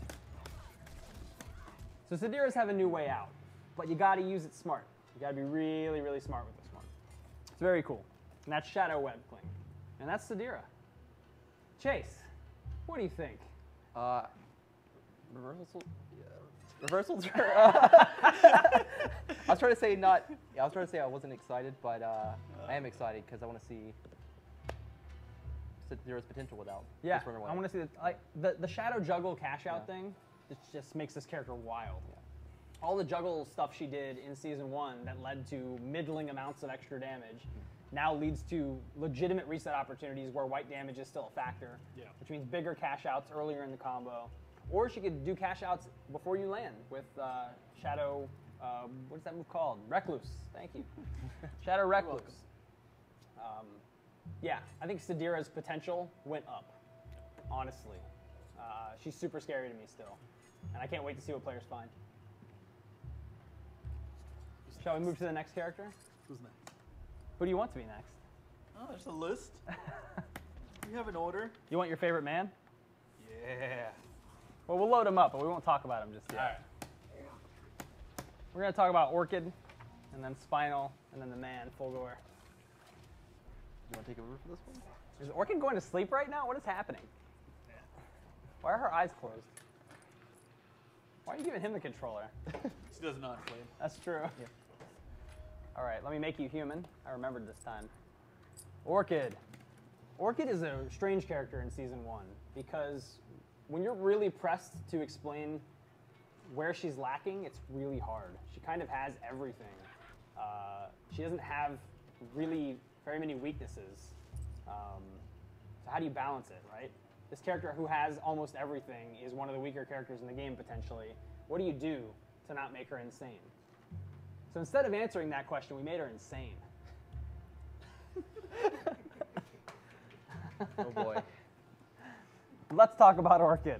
So Sadiras have a new way out, but you gotta use it smart. You gotta be really, really smart with this one. It's very cool. And that's Shadow Web Cling. And that's Sadira. Chase, what do you think? Reversals. Yeah. Reversals are. I was trying to say not. Yeah, I was trying to say I wasn't excited, but I am excited because I want to see Sadira's potential without. Yeah, this runaway. I want to see the Shadow Juggle cash out thing. It just makes this character wild. Yeah. All the juggle stuff she did in Season 1 that led to middling amounts of extra damage now leads to legitimate reset opportunities where white damage is still a factor, which means bigger cash outs earlier in the combo. Or she could do cash outs before you land with Shadow, what's that move called? Recluse, thank you. Shadow Recluse. Yeah, I think Sadira's potential went up, honestly. She's super scary to me still, and I can't wait to see what players find. Shall we move to the next character? Who's next? Who do you want to be next? Oh, there's a list. We have an order. You want your favorite man? Yeah. Well, we'll load him up, but we won't talk about him just yet. All right. We're going to talk about Orchid, and then Spinal, and then the man, Fulgore. You want to take over for this one? Is Orchid going to sleep right now? What is happening? Why are her eyes closed? Why are you giving him the controller? She does not play. That's true. Yeah. All right, let me make you human. I remembered this time. Orchid. Orchid is a strange character in Season 1 because when you're really pressed to explain where she's lacking, it's really hard. She kind of has everything. She doesn't have really very many weaknesses. So how do you balance it, right? This character who has almost everything is one of the weaker characters in the game potentially. What do you do to not make her insane? So instead of answering that question, we made her insane. Oh boy. Let's talk about Orchid.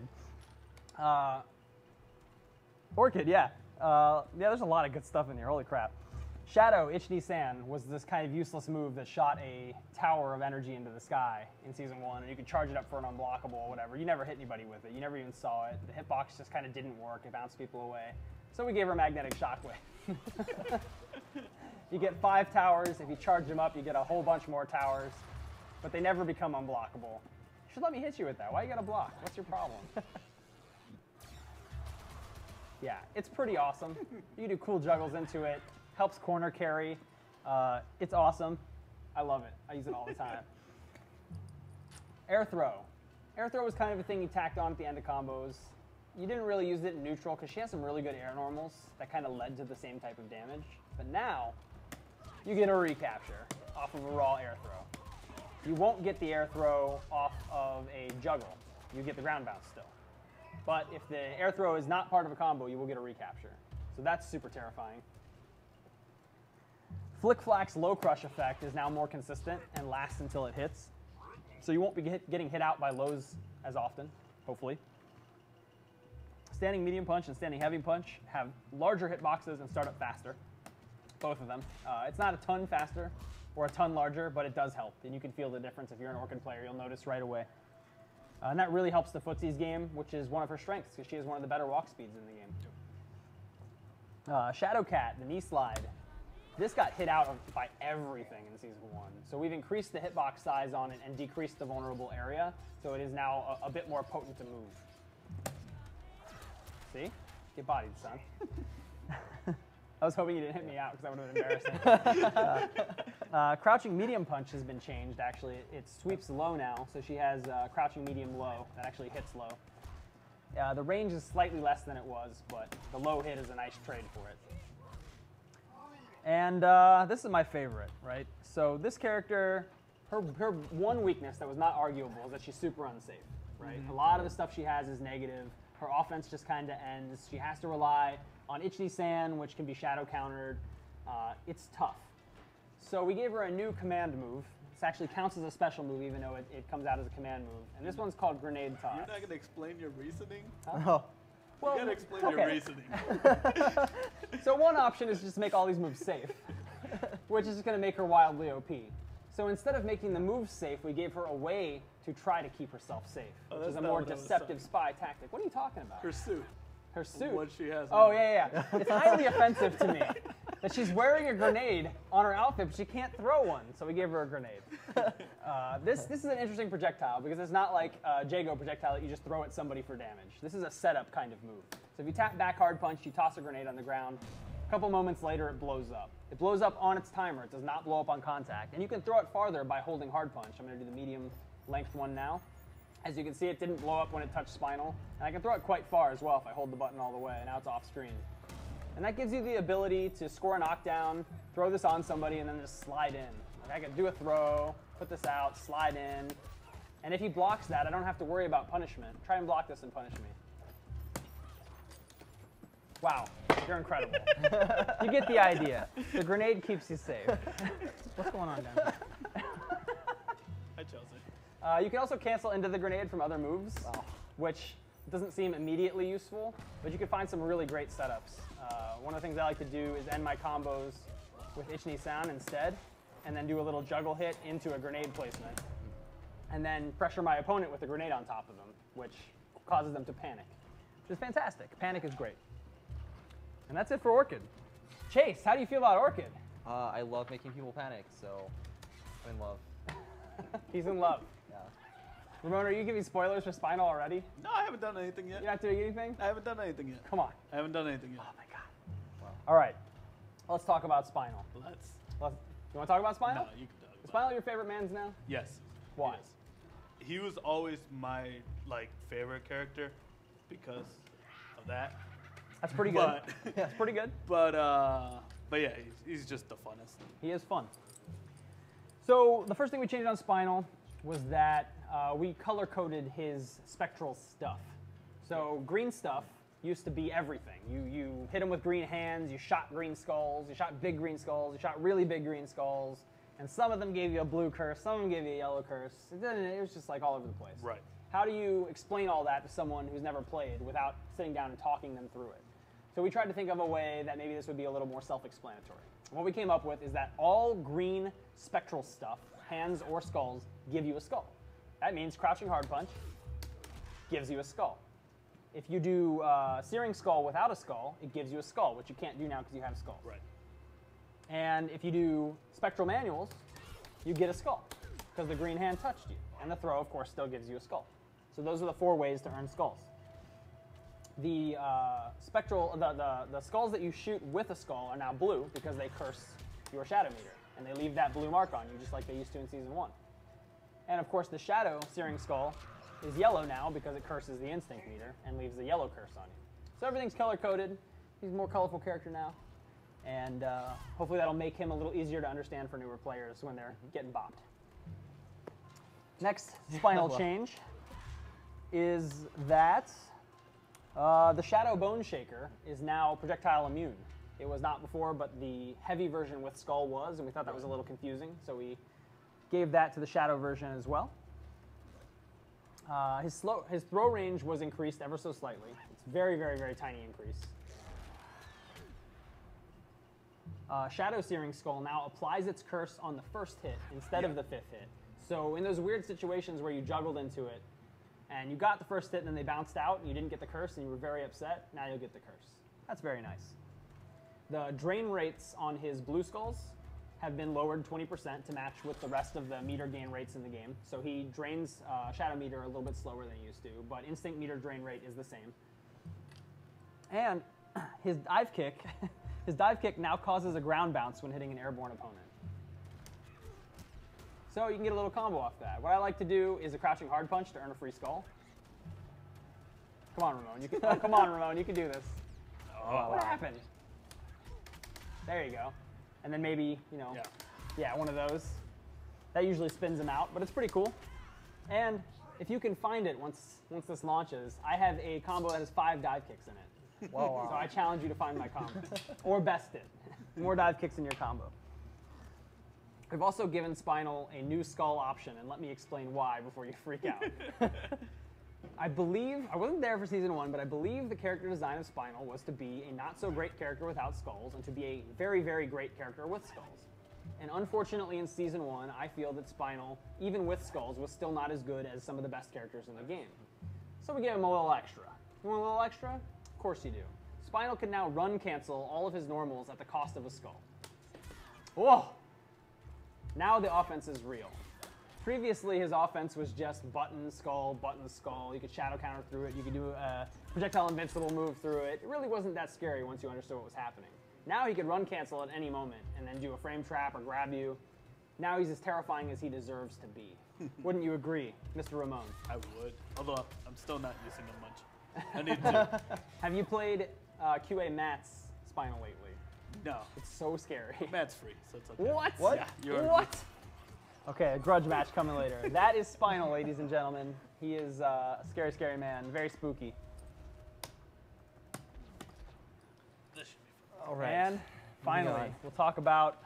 Orchid, yeah. There's a lot of good stuff in here. Holy crap. Shadow Ichni-san was this kind of useless move that shot a tower of energy into the sky in Season 1, and you could charge it up for an unblockable or whatever. You never hit anybody with it. You never even saw it. The hitbox just kind of didn't work. It bounced people away. So we gave her Magnetic Shockwave. You get 5 towers. If you charge them up, you get a whole bunch more towers. But they never become unblockable. You should let me hit you with that. Why you gotta block? What's your problem? Yeah, it's pretty awesome. You can do cool juggles into it. Helps corner carry. It's awesome. I love it. I use it all the time. Air throw. Air throw was kind of a thing you tacked on at the end of combos. You didn't really use it in neutral because she has some really good air normals that kind of led to the same type of damage. But now, you get a recapture off of a raw air throw. You won't get the air throw off of a juggle. You get the ground bounce still. But if the air throw is not part of a combo, you will get a recapture. So that's super terrifying. Flick Flack's low crush effect is now more consistent and lasts until it hits. So you won't be getting hit out by lows as often, hopefully. Standing medium punch and standing heavy punch have larger hitboxes and start up faster. Both of them. It's not a ton faster or a ton larger, but it does help. And you can feel the difference if you're an Orchid player. You'll notice right away. And that really helps the Footsie's game, which is one of her strengths because she has one of the better walk speeds in the game. Shadowcat, the knee slide. This got hit out by everything in Season 1. So we've increased the hitbox size on it and decreased the vulnerable area, so it is now a bit more potent to move. See? Get bodied, son. I was hoping you didn't hit me out because that would have been embarrassing. Crouching medium punch has been changed, actually. It sweeps low now, so she has crouching medium low. That actually hits low. The range is slightly less than it was, but the low hit is a nice trade for it. And this is my favorite, right? So this character, her one weakness that was not arguable is that she's super unsafe, right? A lot of the stuff she has is negative. Her offense just kind of ends. She has to rely on Ichni-san, which can be shadow countered. It's tough. So we gave her a new command move. This actually counts as a special move, even though it comes out as a command move. And this one's called Grenade Toss. You're not going to explain your reasoning? Oh. You got to explain your reasoning. So one option is just make all these moves safe, which is just going to make her wildly OP. So instead of making the moves safe, we gave her a way to try to keep herself safe, which is a more deceptive spy tactic. What are you talking about? Her suit. Her suit. What she has. Oh, yeah. It's highly offensive to me that she's wearing a grenade on her outfit, but she can't throw one, so we gave her a grenade. This is an interesting projectile because it's not like a Jago projectile that you just throw at somebody for damage. This is a setup kind of move. So if you tap back hard punch, you toss a grenade on the ground. A couple moments later, it blows up. It blows up on its timer. It does not blow up on contact. And you can throw it farther by holding hard punch. I'm going to do the medium length one now. As you can see, it didn't blow up when it touched spinal. And I can throw it quite far as well if I hold the button all the way. Now it's off screen. And that gives you the ability to score a knockdown, throw this on somebody, and then just slide in. Like I can do a throw, put this out, slide in. And if he blocks that, I don't have to worry about punishment. Try and block this and punish me. Wow, you're incredible. You get the idea. The grenade keeps you safe. What's going on down here? I chose it. You can also cancel into the grenade from other moves, which doesn't seem immediately useful, but you can find some really great setups. One of the things I like to do is end my combos with Ichni-san instead, and then do a little juggle hit into a grenade placement, and then pressure my opponent with a grenade on top of them, which causes them to panic, which is fantastic. Panic is great. And that's it for Orchid. Chase, how do you feel about Orchid? I love making people panic, so I'm in love. He's in love. Yeah. Ramon, are you giving spoilers for Spinal already? No, I haven't done anything yet. You're not doing anything? I haven't done anything yet. Come on. I haven't done anything yet. Oh my god. Wow. All right. Let's talk about Spinal. You Want to talk about Spinal? No, you can talk Is about Spinal your favorite man's now? Yes. Why? Yes. He was always my favorite character because of that. That's pretty good. But That's pretty good. But But yeah, he's just the funnest. He is fun. So the first thing we changed on Spinal was that we color-coded his spectral stuff. So green stuff used to be everything. You hit him with green hands, you shot green skulls, you shot big green skulls, you shot really big green skulls, and some of them gave you a blue curse, some of them gave you a yellow curse. It was just like all over the place. Right. How do you explain all that to someone who's never played without sitting down and talking them through it? So we tried to think of a way that maybe this would be a little more self-explanatory. What we came up with is that all green spectral stuff, hands or skulls, give you a skull. That means Crouching Hard Punch gives you a skull. If you do Searing Skull without a skull, it gives you a skull, which you can't do now because you have skulls. Right. And if you do Spectral Manuals, you get a skull because the green hand touched you. And the throw, of course, still gives you a skull. So those are the 4 ways to earn skulls. The the skulls that you shoot with a skull are now blue because they curse your Shadow Meter, and they leave that blue mark on you just like they used to in Season 1. And of course, the Shadow Searing Skull is yellow now because it curses the Instinct Meter and leaves the yellow curse on you. So everything's color-coded. He's a more colorful character now, and hopefully that'll make him a little easier to understand for newer players when they're getting bopped. Next Spinal change is that the Shadow Bone Shaker is now projectile immune. It was not before, but the heavy version with Skull was, and we thought that was a little confusing, so we gave that to the Shadow version as well. His throw range was increased ever so slightly. It's very, very, very tiny increase. Shadow Searing Skull now applies its curse on the first hit instead of the 5th hit. So in those weird situations where you juggled into it, and you got the first hit and then they bounced out and you didn't get the curse and you were very upset, now you'll get the curse. That's very nice. The drain rates on his blue skulls have been lowered 20% to match with the rest of the meter gain rates in the game. So he drains Shadow Meter a little bit slower than he used to, but Instinct Meter drain rate is the same. And his dive kick, his dive kick now causes a ground bounce when hitting an airborne opponent. So you can get a little combo off that. What I like to do is a Crouching Hard Punch to earn a free skull. Come on, Ramon. You can. Oh, come on, Ramon. You can do this. Oh, What happened? There you go. And then maybe, you know, yeah, one of those. That usually spins him out, but it's pretty cool. And if you can find it once this launches, I have a combo that has 5 dive kicks in it. Wow. So I challenge you to find my combo. Or best it. More dive kicks in your combo. We've also given Spinal a new skull option, and let me explain why before you freak out. I believe, I wasn't there for Season 1, but I believe the character design of Spinal was to be a not-so-great character without skulls, and to be a very, very great character with skulls. And unfortunately in Season 1, I feel that Spinal, even with skulls, was still not as good as some of the best characters in the game. So we gave him a little extra. You want a little extra? Of course you do. Spinal can now run cancel all of his normals at the cost of a skull. Whoa! Now the offense is real. Previously, his offense was just button, skull, button, skull. You could shadow counter through it. You could do a projectile invincible move through it. It really wasn't that scary once you understood what was happening. Now he could run cancel at any moment and then do a frame trap or grab you. Now he's as terrifying as he deserves to be. Wouldn't you agree, Mr. Ramon? I would. Although I'm still not using them much. I need to. Have you played QA Matt's Spinal lately? No. It's so scary. Matt's free, so it's okay. What? What? Yeah, you're What? Okay, a grudge match coming later. That is Spinal, ladies and gentlemen. He is a scary, scary man. Very spooky. This should be fun. All right. And finally, Moving on. we'll talk about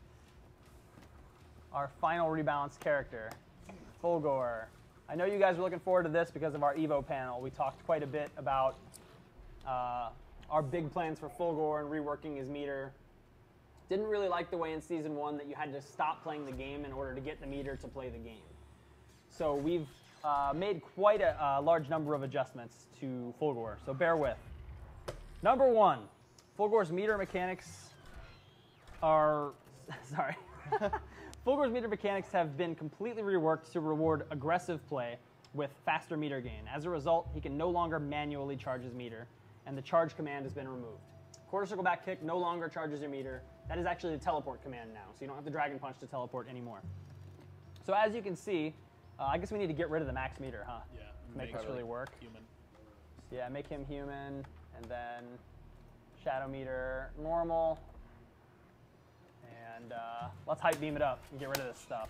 our final rebalanced character, Fulgore. I know you guys are looking forward to this because of our Evo panel. We talked quite a bit about our big plans for Fulgore and reworking his meter. Didn't really like the way in Season 1 that you had to stop playing the game in order to get the meter to play the game. So we've made quite a large number of adjustments to Fulgore, so bear with. Number 1, Fulgore's meter mechanics are, sorry. Fulgore's meter mechanics have been completely reworked to reward aggressive play with faster meter gain. As a result, he can no longer manually charge his meter, and the charge command has been removed. Quarter circle back kick no longer charges your meter. That is actually the teleport command now, so you don't have the Dragon Punch to teleport anymore. So as you can see, I guess we need to get rid of the max meter, huh? Yeah. To make this really work. Human. Yeah, make him human, and then shadow meter normal. And let's hype beam it up and get rid of this stuff.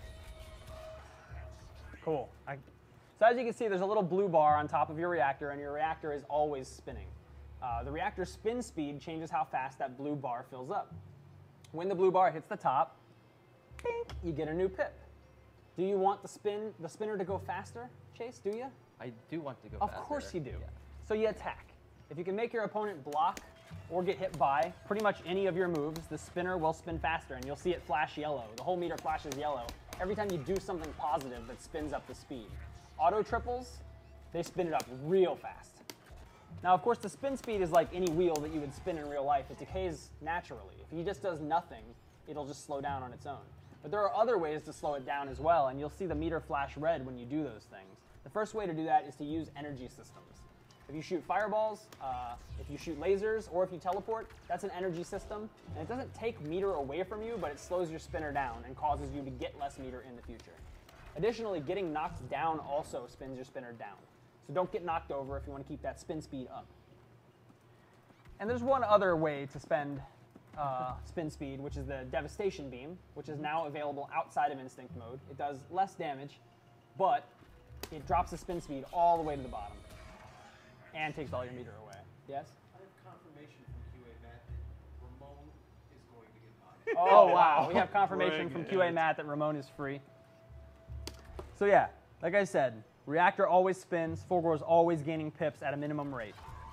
Cool. So as you can see, there's a little blue bar on top of your reactor, and your reactor is always spinning. The reactor's spin speed changes how fast that blue bar fills up. When the blue bar hits the top, bink, you get a new pip. Do you want the spinner to go faster, Chase? Do you? I do want to go Of faster. course you do. Yeah. So you attack. If you can make your opponent block or get hit by pretty much any of your moves, the spinner will spin faster, and you'll see it flash yellow. The whole meter flashes yellow every time you do something positive that spins up the speed. Auto triples, they spin it up real fast. Now, of course, the spin speed is like any wheel that you would spin in real life. It decays naturally. If he just does nothing, it'll just slow down on its own. But there are other ways to slow it down as well, and you'll see the meter flash red when you do those things. The first way to do that is to use energy systems. If you shoot fireballs, if you shoot lasers, or if you teleport, that's an energy system. And it doesn't take meter away from you, but it slows your spinner down and causes you to get less meter in the future. Additionally, getting knocked down also spins your spinner down. So don't get knocked over if you want to keep that spin speed up. And there's one other way to spend spin speed, which is the Devastation Beam, which is now available outside of Instinct mode. It does less damage, but it drops the spin speed all the way to the bottom and takes all your meter away. Yes? I have confirmation from QA Matt that Ramon is going to get knocked. Oh, wow. We have confirmation Bring from QA it. Matt that Ramon is free. So yeah, like I said, reactor always spins, Fulgor is always gaining pips at a minimum rate.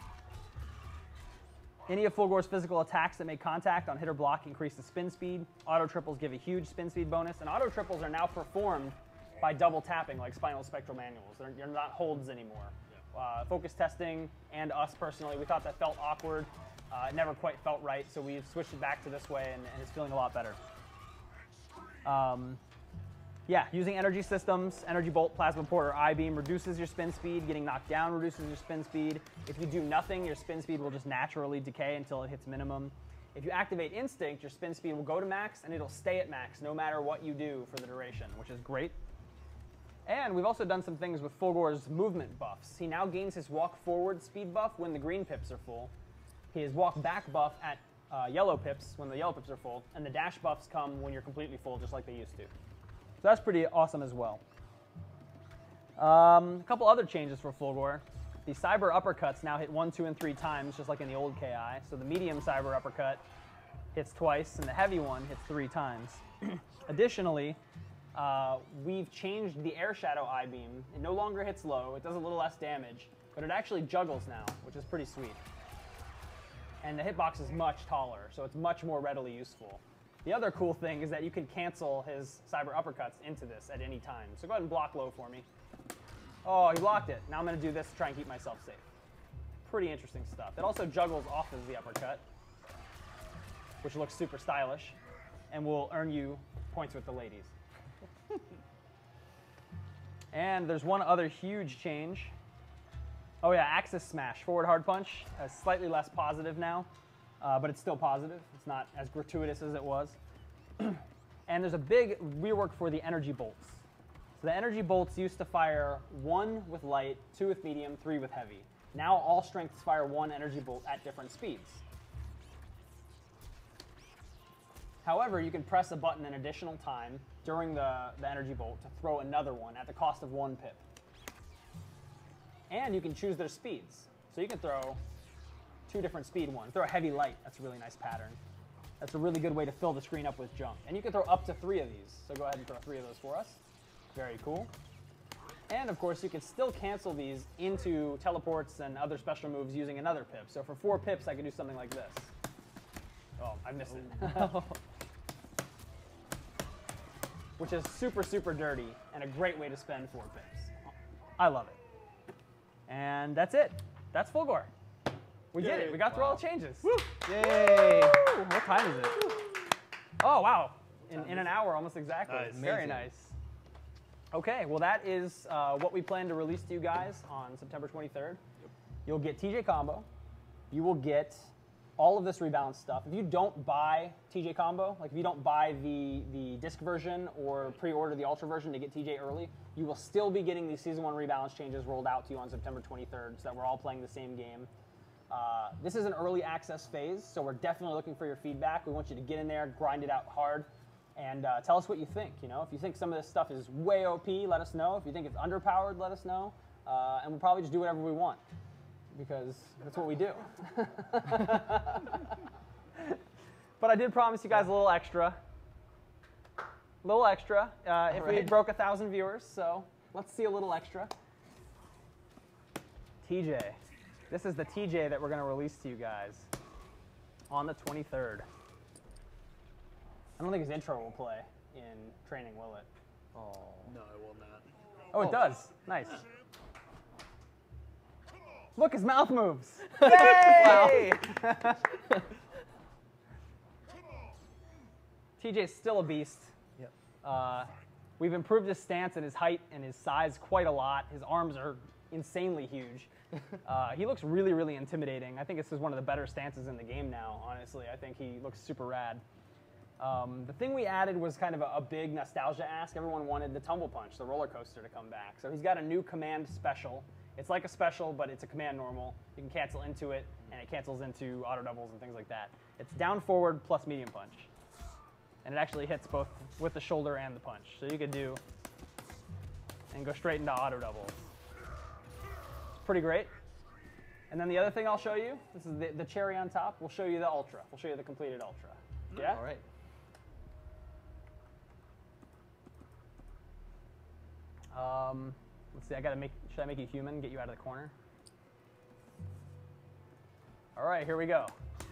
Any of Fulgor's physical attacks that make contact on hit or block increase the spin speed. Auto triples give a huge spin speed bonus, and auto triples are now performed by double tapping like Spinal Spectral manuals. They're not holds anymore. Focus testing and us personally, we thought that felt awkward. It never quite felt right, so we've switched it back to this way, and it's feeling a lot better. Yeah, using energy systems, Energy Bolt, Plasma Port, or I-Beam reduces your spin speed. Getting knocked down reduces your spin speed. If you do nothing, your spin speed will just naturally decay until it hits minimum. If you activate Instinct, your spin speed will go to max, and it'll stay at max no matter what you do for the duration, which is great. And we've also done some things with Fulgor's movement buffs. He now gains his walk forward speed buff when the green pips are full. His walk back buff at yellow pips when the yellow pips are full. And the dash buffs come when you're completely full, just like they used to. So that's pretty awesome as well. A couple other changes for Fulgor. The Cyber Uppercuts now hit 1, 2, and 3 times, just like in the old KI. So the medium Cyber Uppercut hits twice, and the heavy one hits 3 times. Additionally, we've changed the Air Shadow I-Beam. It no longer hits low, it does a little less damage, but it actually juggles now, which is pretty sweet. And the hitbox is much taller, so it's much more readily useful. The other cool thing is that you can cancel his Cyber Uppercuts into this at any time. So go ahead and block low for me. Oh, he blocked it. Now I'm going to do this to try and keep myself safe. Pretty interesting stuff. It also juggles off of the uppercut, which looks super stylish, and will earn you points with the ladies. And there's one other huge change. Oh yeah, Axis Smash, forward hard punch, slightly less positive now, but it's still positive. It's not as gratuitous as it was. And there's a big rework for the energy bolts. So the energy bolts used to fire 1 with light, 2 with medium, 3 with heavy. Now all strengths fire 1 energy bolt at different speeds. However, you can press a button an additional time during the energy bolt to throw another one at the cost of 1 pip. And you can choose their speeds. So you can throw 2 different speed ones. Throw a heavy light. That's a really nice pattern. That's a really good way to fill the screen up with junk. And you can throw up to 3 of these. So go ahead and throw 3 of those for us. Very cool. And of course, you can still cancel these into teleports and other special moves using another pip. So for 4 pips, I could do something like this. Oh, I missed it. Which is super, super dirty and a great way to spend 4 pips. I love it. And that's it. That's Fulgor. We did it. We got through all the changes. Woo. Yay! Woo. What time is it? Oh, wow. In an hour, almost exactly. Nice. Very Amazing. nice. Okay, well, that is what we plan to release to you guys on September 23rd. You'll get TJ Combo. You will get all of this rebalance stuff. If you don't buy TJ Combo, like if you don't buy the disc version or pre-order the Ultra version to get TJ early, you will still be getting these Season 1 rebalance changes rolled out to you on September 23rd so that we're all playing the same game. This is an early access phase, so we're definitely looking for your feedback. We want you to get in there, grind it out hard. And tell us what you think. You know, if you think some of this stuff is way OP, let us know. If you think it's underpowered, let us know. And we'll probably just do whatever we want, because that's what we do. But I did promise you guys a little extra. If we broke 1,000 viewers, so let's see a little extra. TJ. This is the TJ that we're going to release to you guys on the 23rd. I don't think his intro will play in training, will it? Oh. No, it will not. Oh, it does. Nice. Look, his mouth moves. Wow. Yay! TJ's still a beast. Yep. We've improved his stance and his height and his size quite a lot. His arms are insanely huge. He looks really, really intimidating. I think this is one of the better stances in the game now, honestly. I think he looks super rad. The thing we added was kind of a big nostalgia ask. Everyone wanted the Tumble Punch, the roller coaster, to come back. So he's got a new command special. It's like a special, but it's a command normal. You can cancel into it, and it cancels into auto doubles and things like that. It's down forward plus medium punch. And it actually hits both with the shoulder and the punch. So you could do and go straight into auto doubles. It's pretty great. And then the other thing I'll show you, this is the cherry on top. We'll show you the Ultra. We'll show you the completed Ultra. Yeah? All right. Let's see, should I make you human, get you out of the corner? All right, here we go.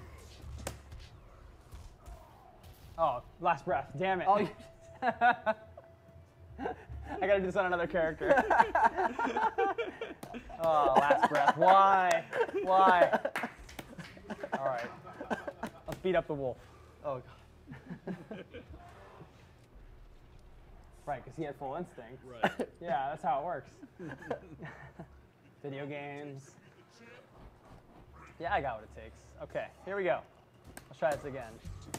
Oh, last breath, damn it. Oh, I gotta do this on another character. Oh, last breath, why? Why? All right, let's beat up the wolf. oh God. Right, because he had full instinct. Right. Yeah, that's how it works. Video games. Yeah, I got what it takes. Okay, here we go. Let's try this again.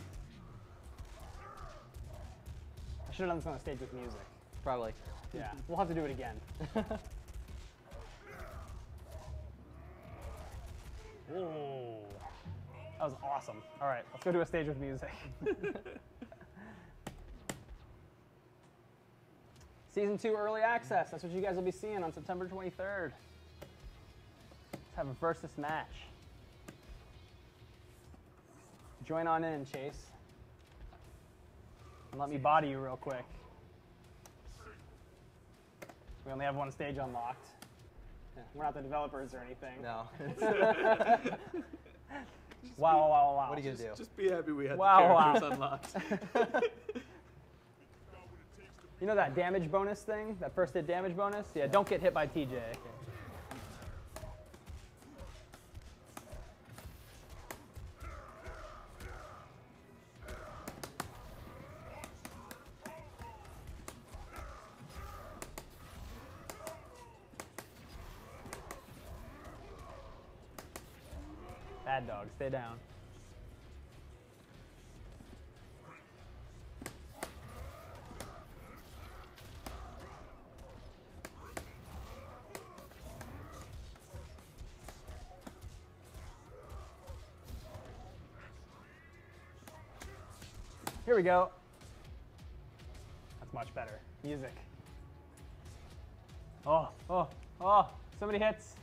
I should have done this on the stage with music. Probably. Yeah, we'll have to do it again. Ooh, that was awesome. All right, let's go do a stage with music. Season 2 early access. That's what you guys will be seeing on September 23rd. Let's have a versus match. Join on in, Chase. And let me body you real quick. We only have one stage unlocked. Yeah, we're not the developers or anything. No. Wow. What are you gonna do? Just be happy we had Wow, the characters unlocked. You know that damage bonus thing? That first hit damage bonus? Yeah, don't get hit by TJ. Bad dog, stay down. Here we go. That's much better. Music. Oh, so many hits.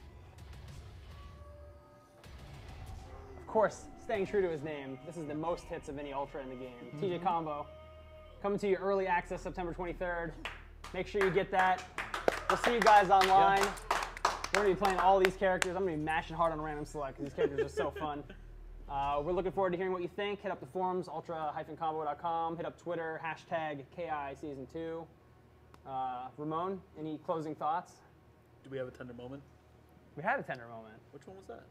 Of course, staying true to his name, this is the most hits of any Ultra in the game. TJ Combo, coming to you early access September 23rd. Make sure you get that. We'll see you guys online. We're gonna be playing all these characters. I'm gonna be mashing hard on random select because these characters are so fun. We're looking forward to hearing what you think. Hit up the forums, ultra-combo.com. Hit up Twitter, hashtag KI Season 2. Ramon, any closing thoughts? Do we have a tender moment? We had a tender moment. Which one was that?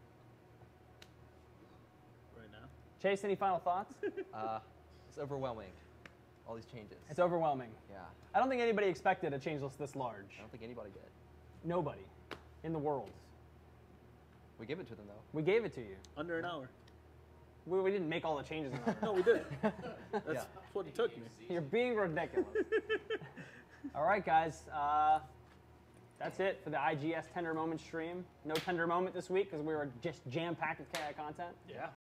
Right now? Chase, any final thoughts? It's overwhelming. All these changes. It's overwhelming. Yeah. I don't think anybody expected a change list this large. I don't think anybody did. Nobody in the world. We give it to them though. We gave it to you. Under an hour. We didn't make all the changes in No, we did. That's what it took me. You're being ridiculous. All right, guys. That's it for the IGS Tender Moment stream. No tender moment this week because we were just jam-packed with KI content. Yeah.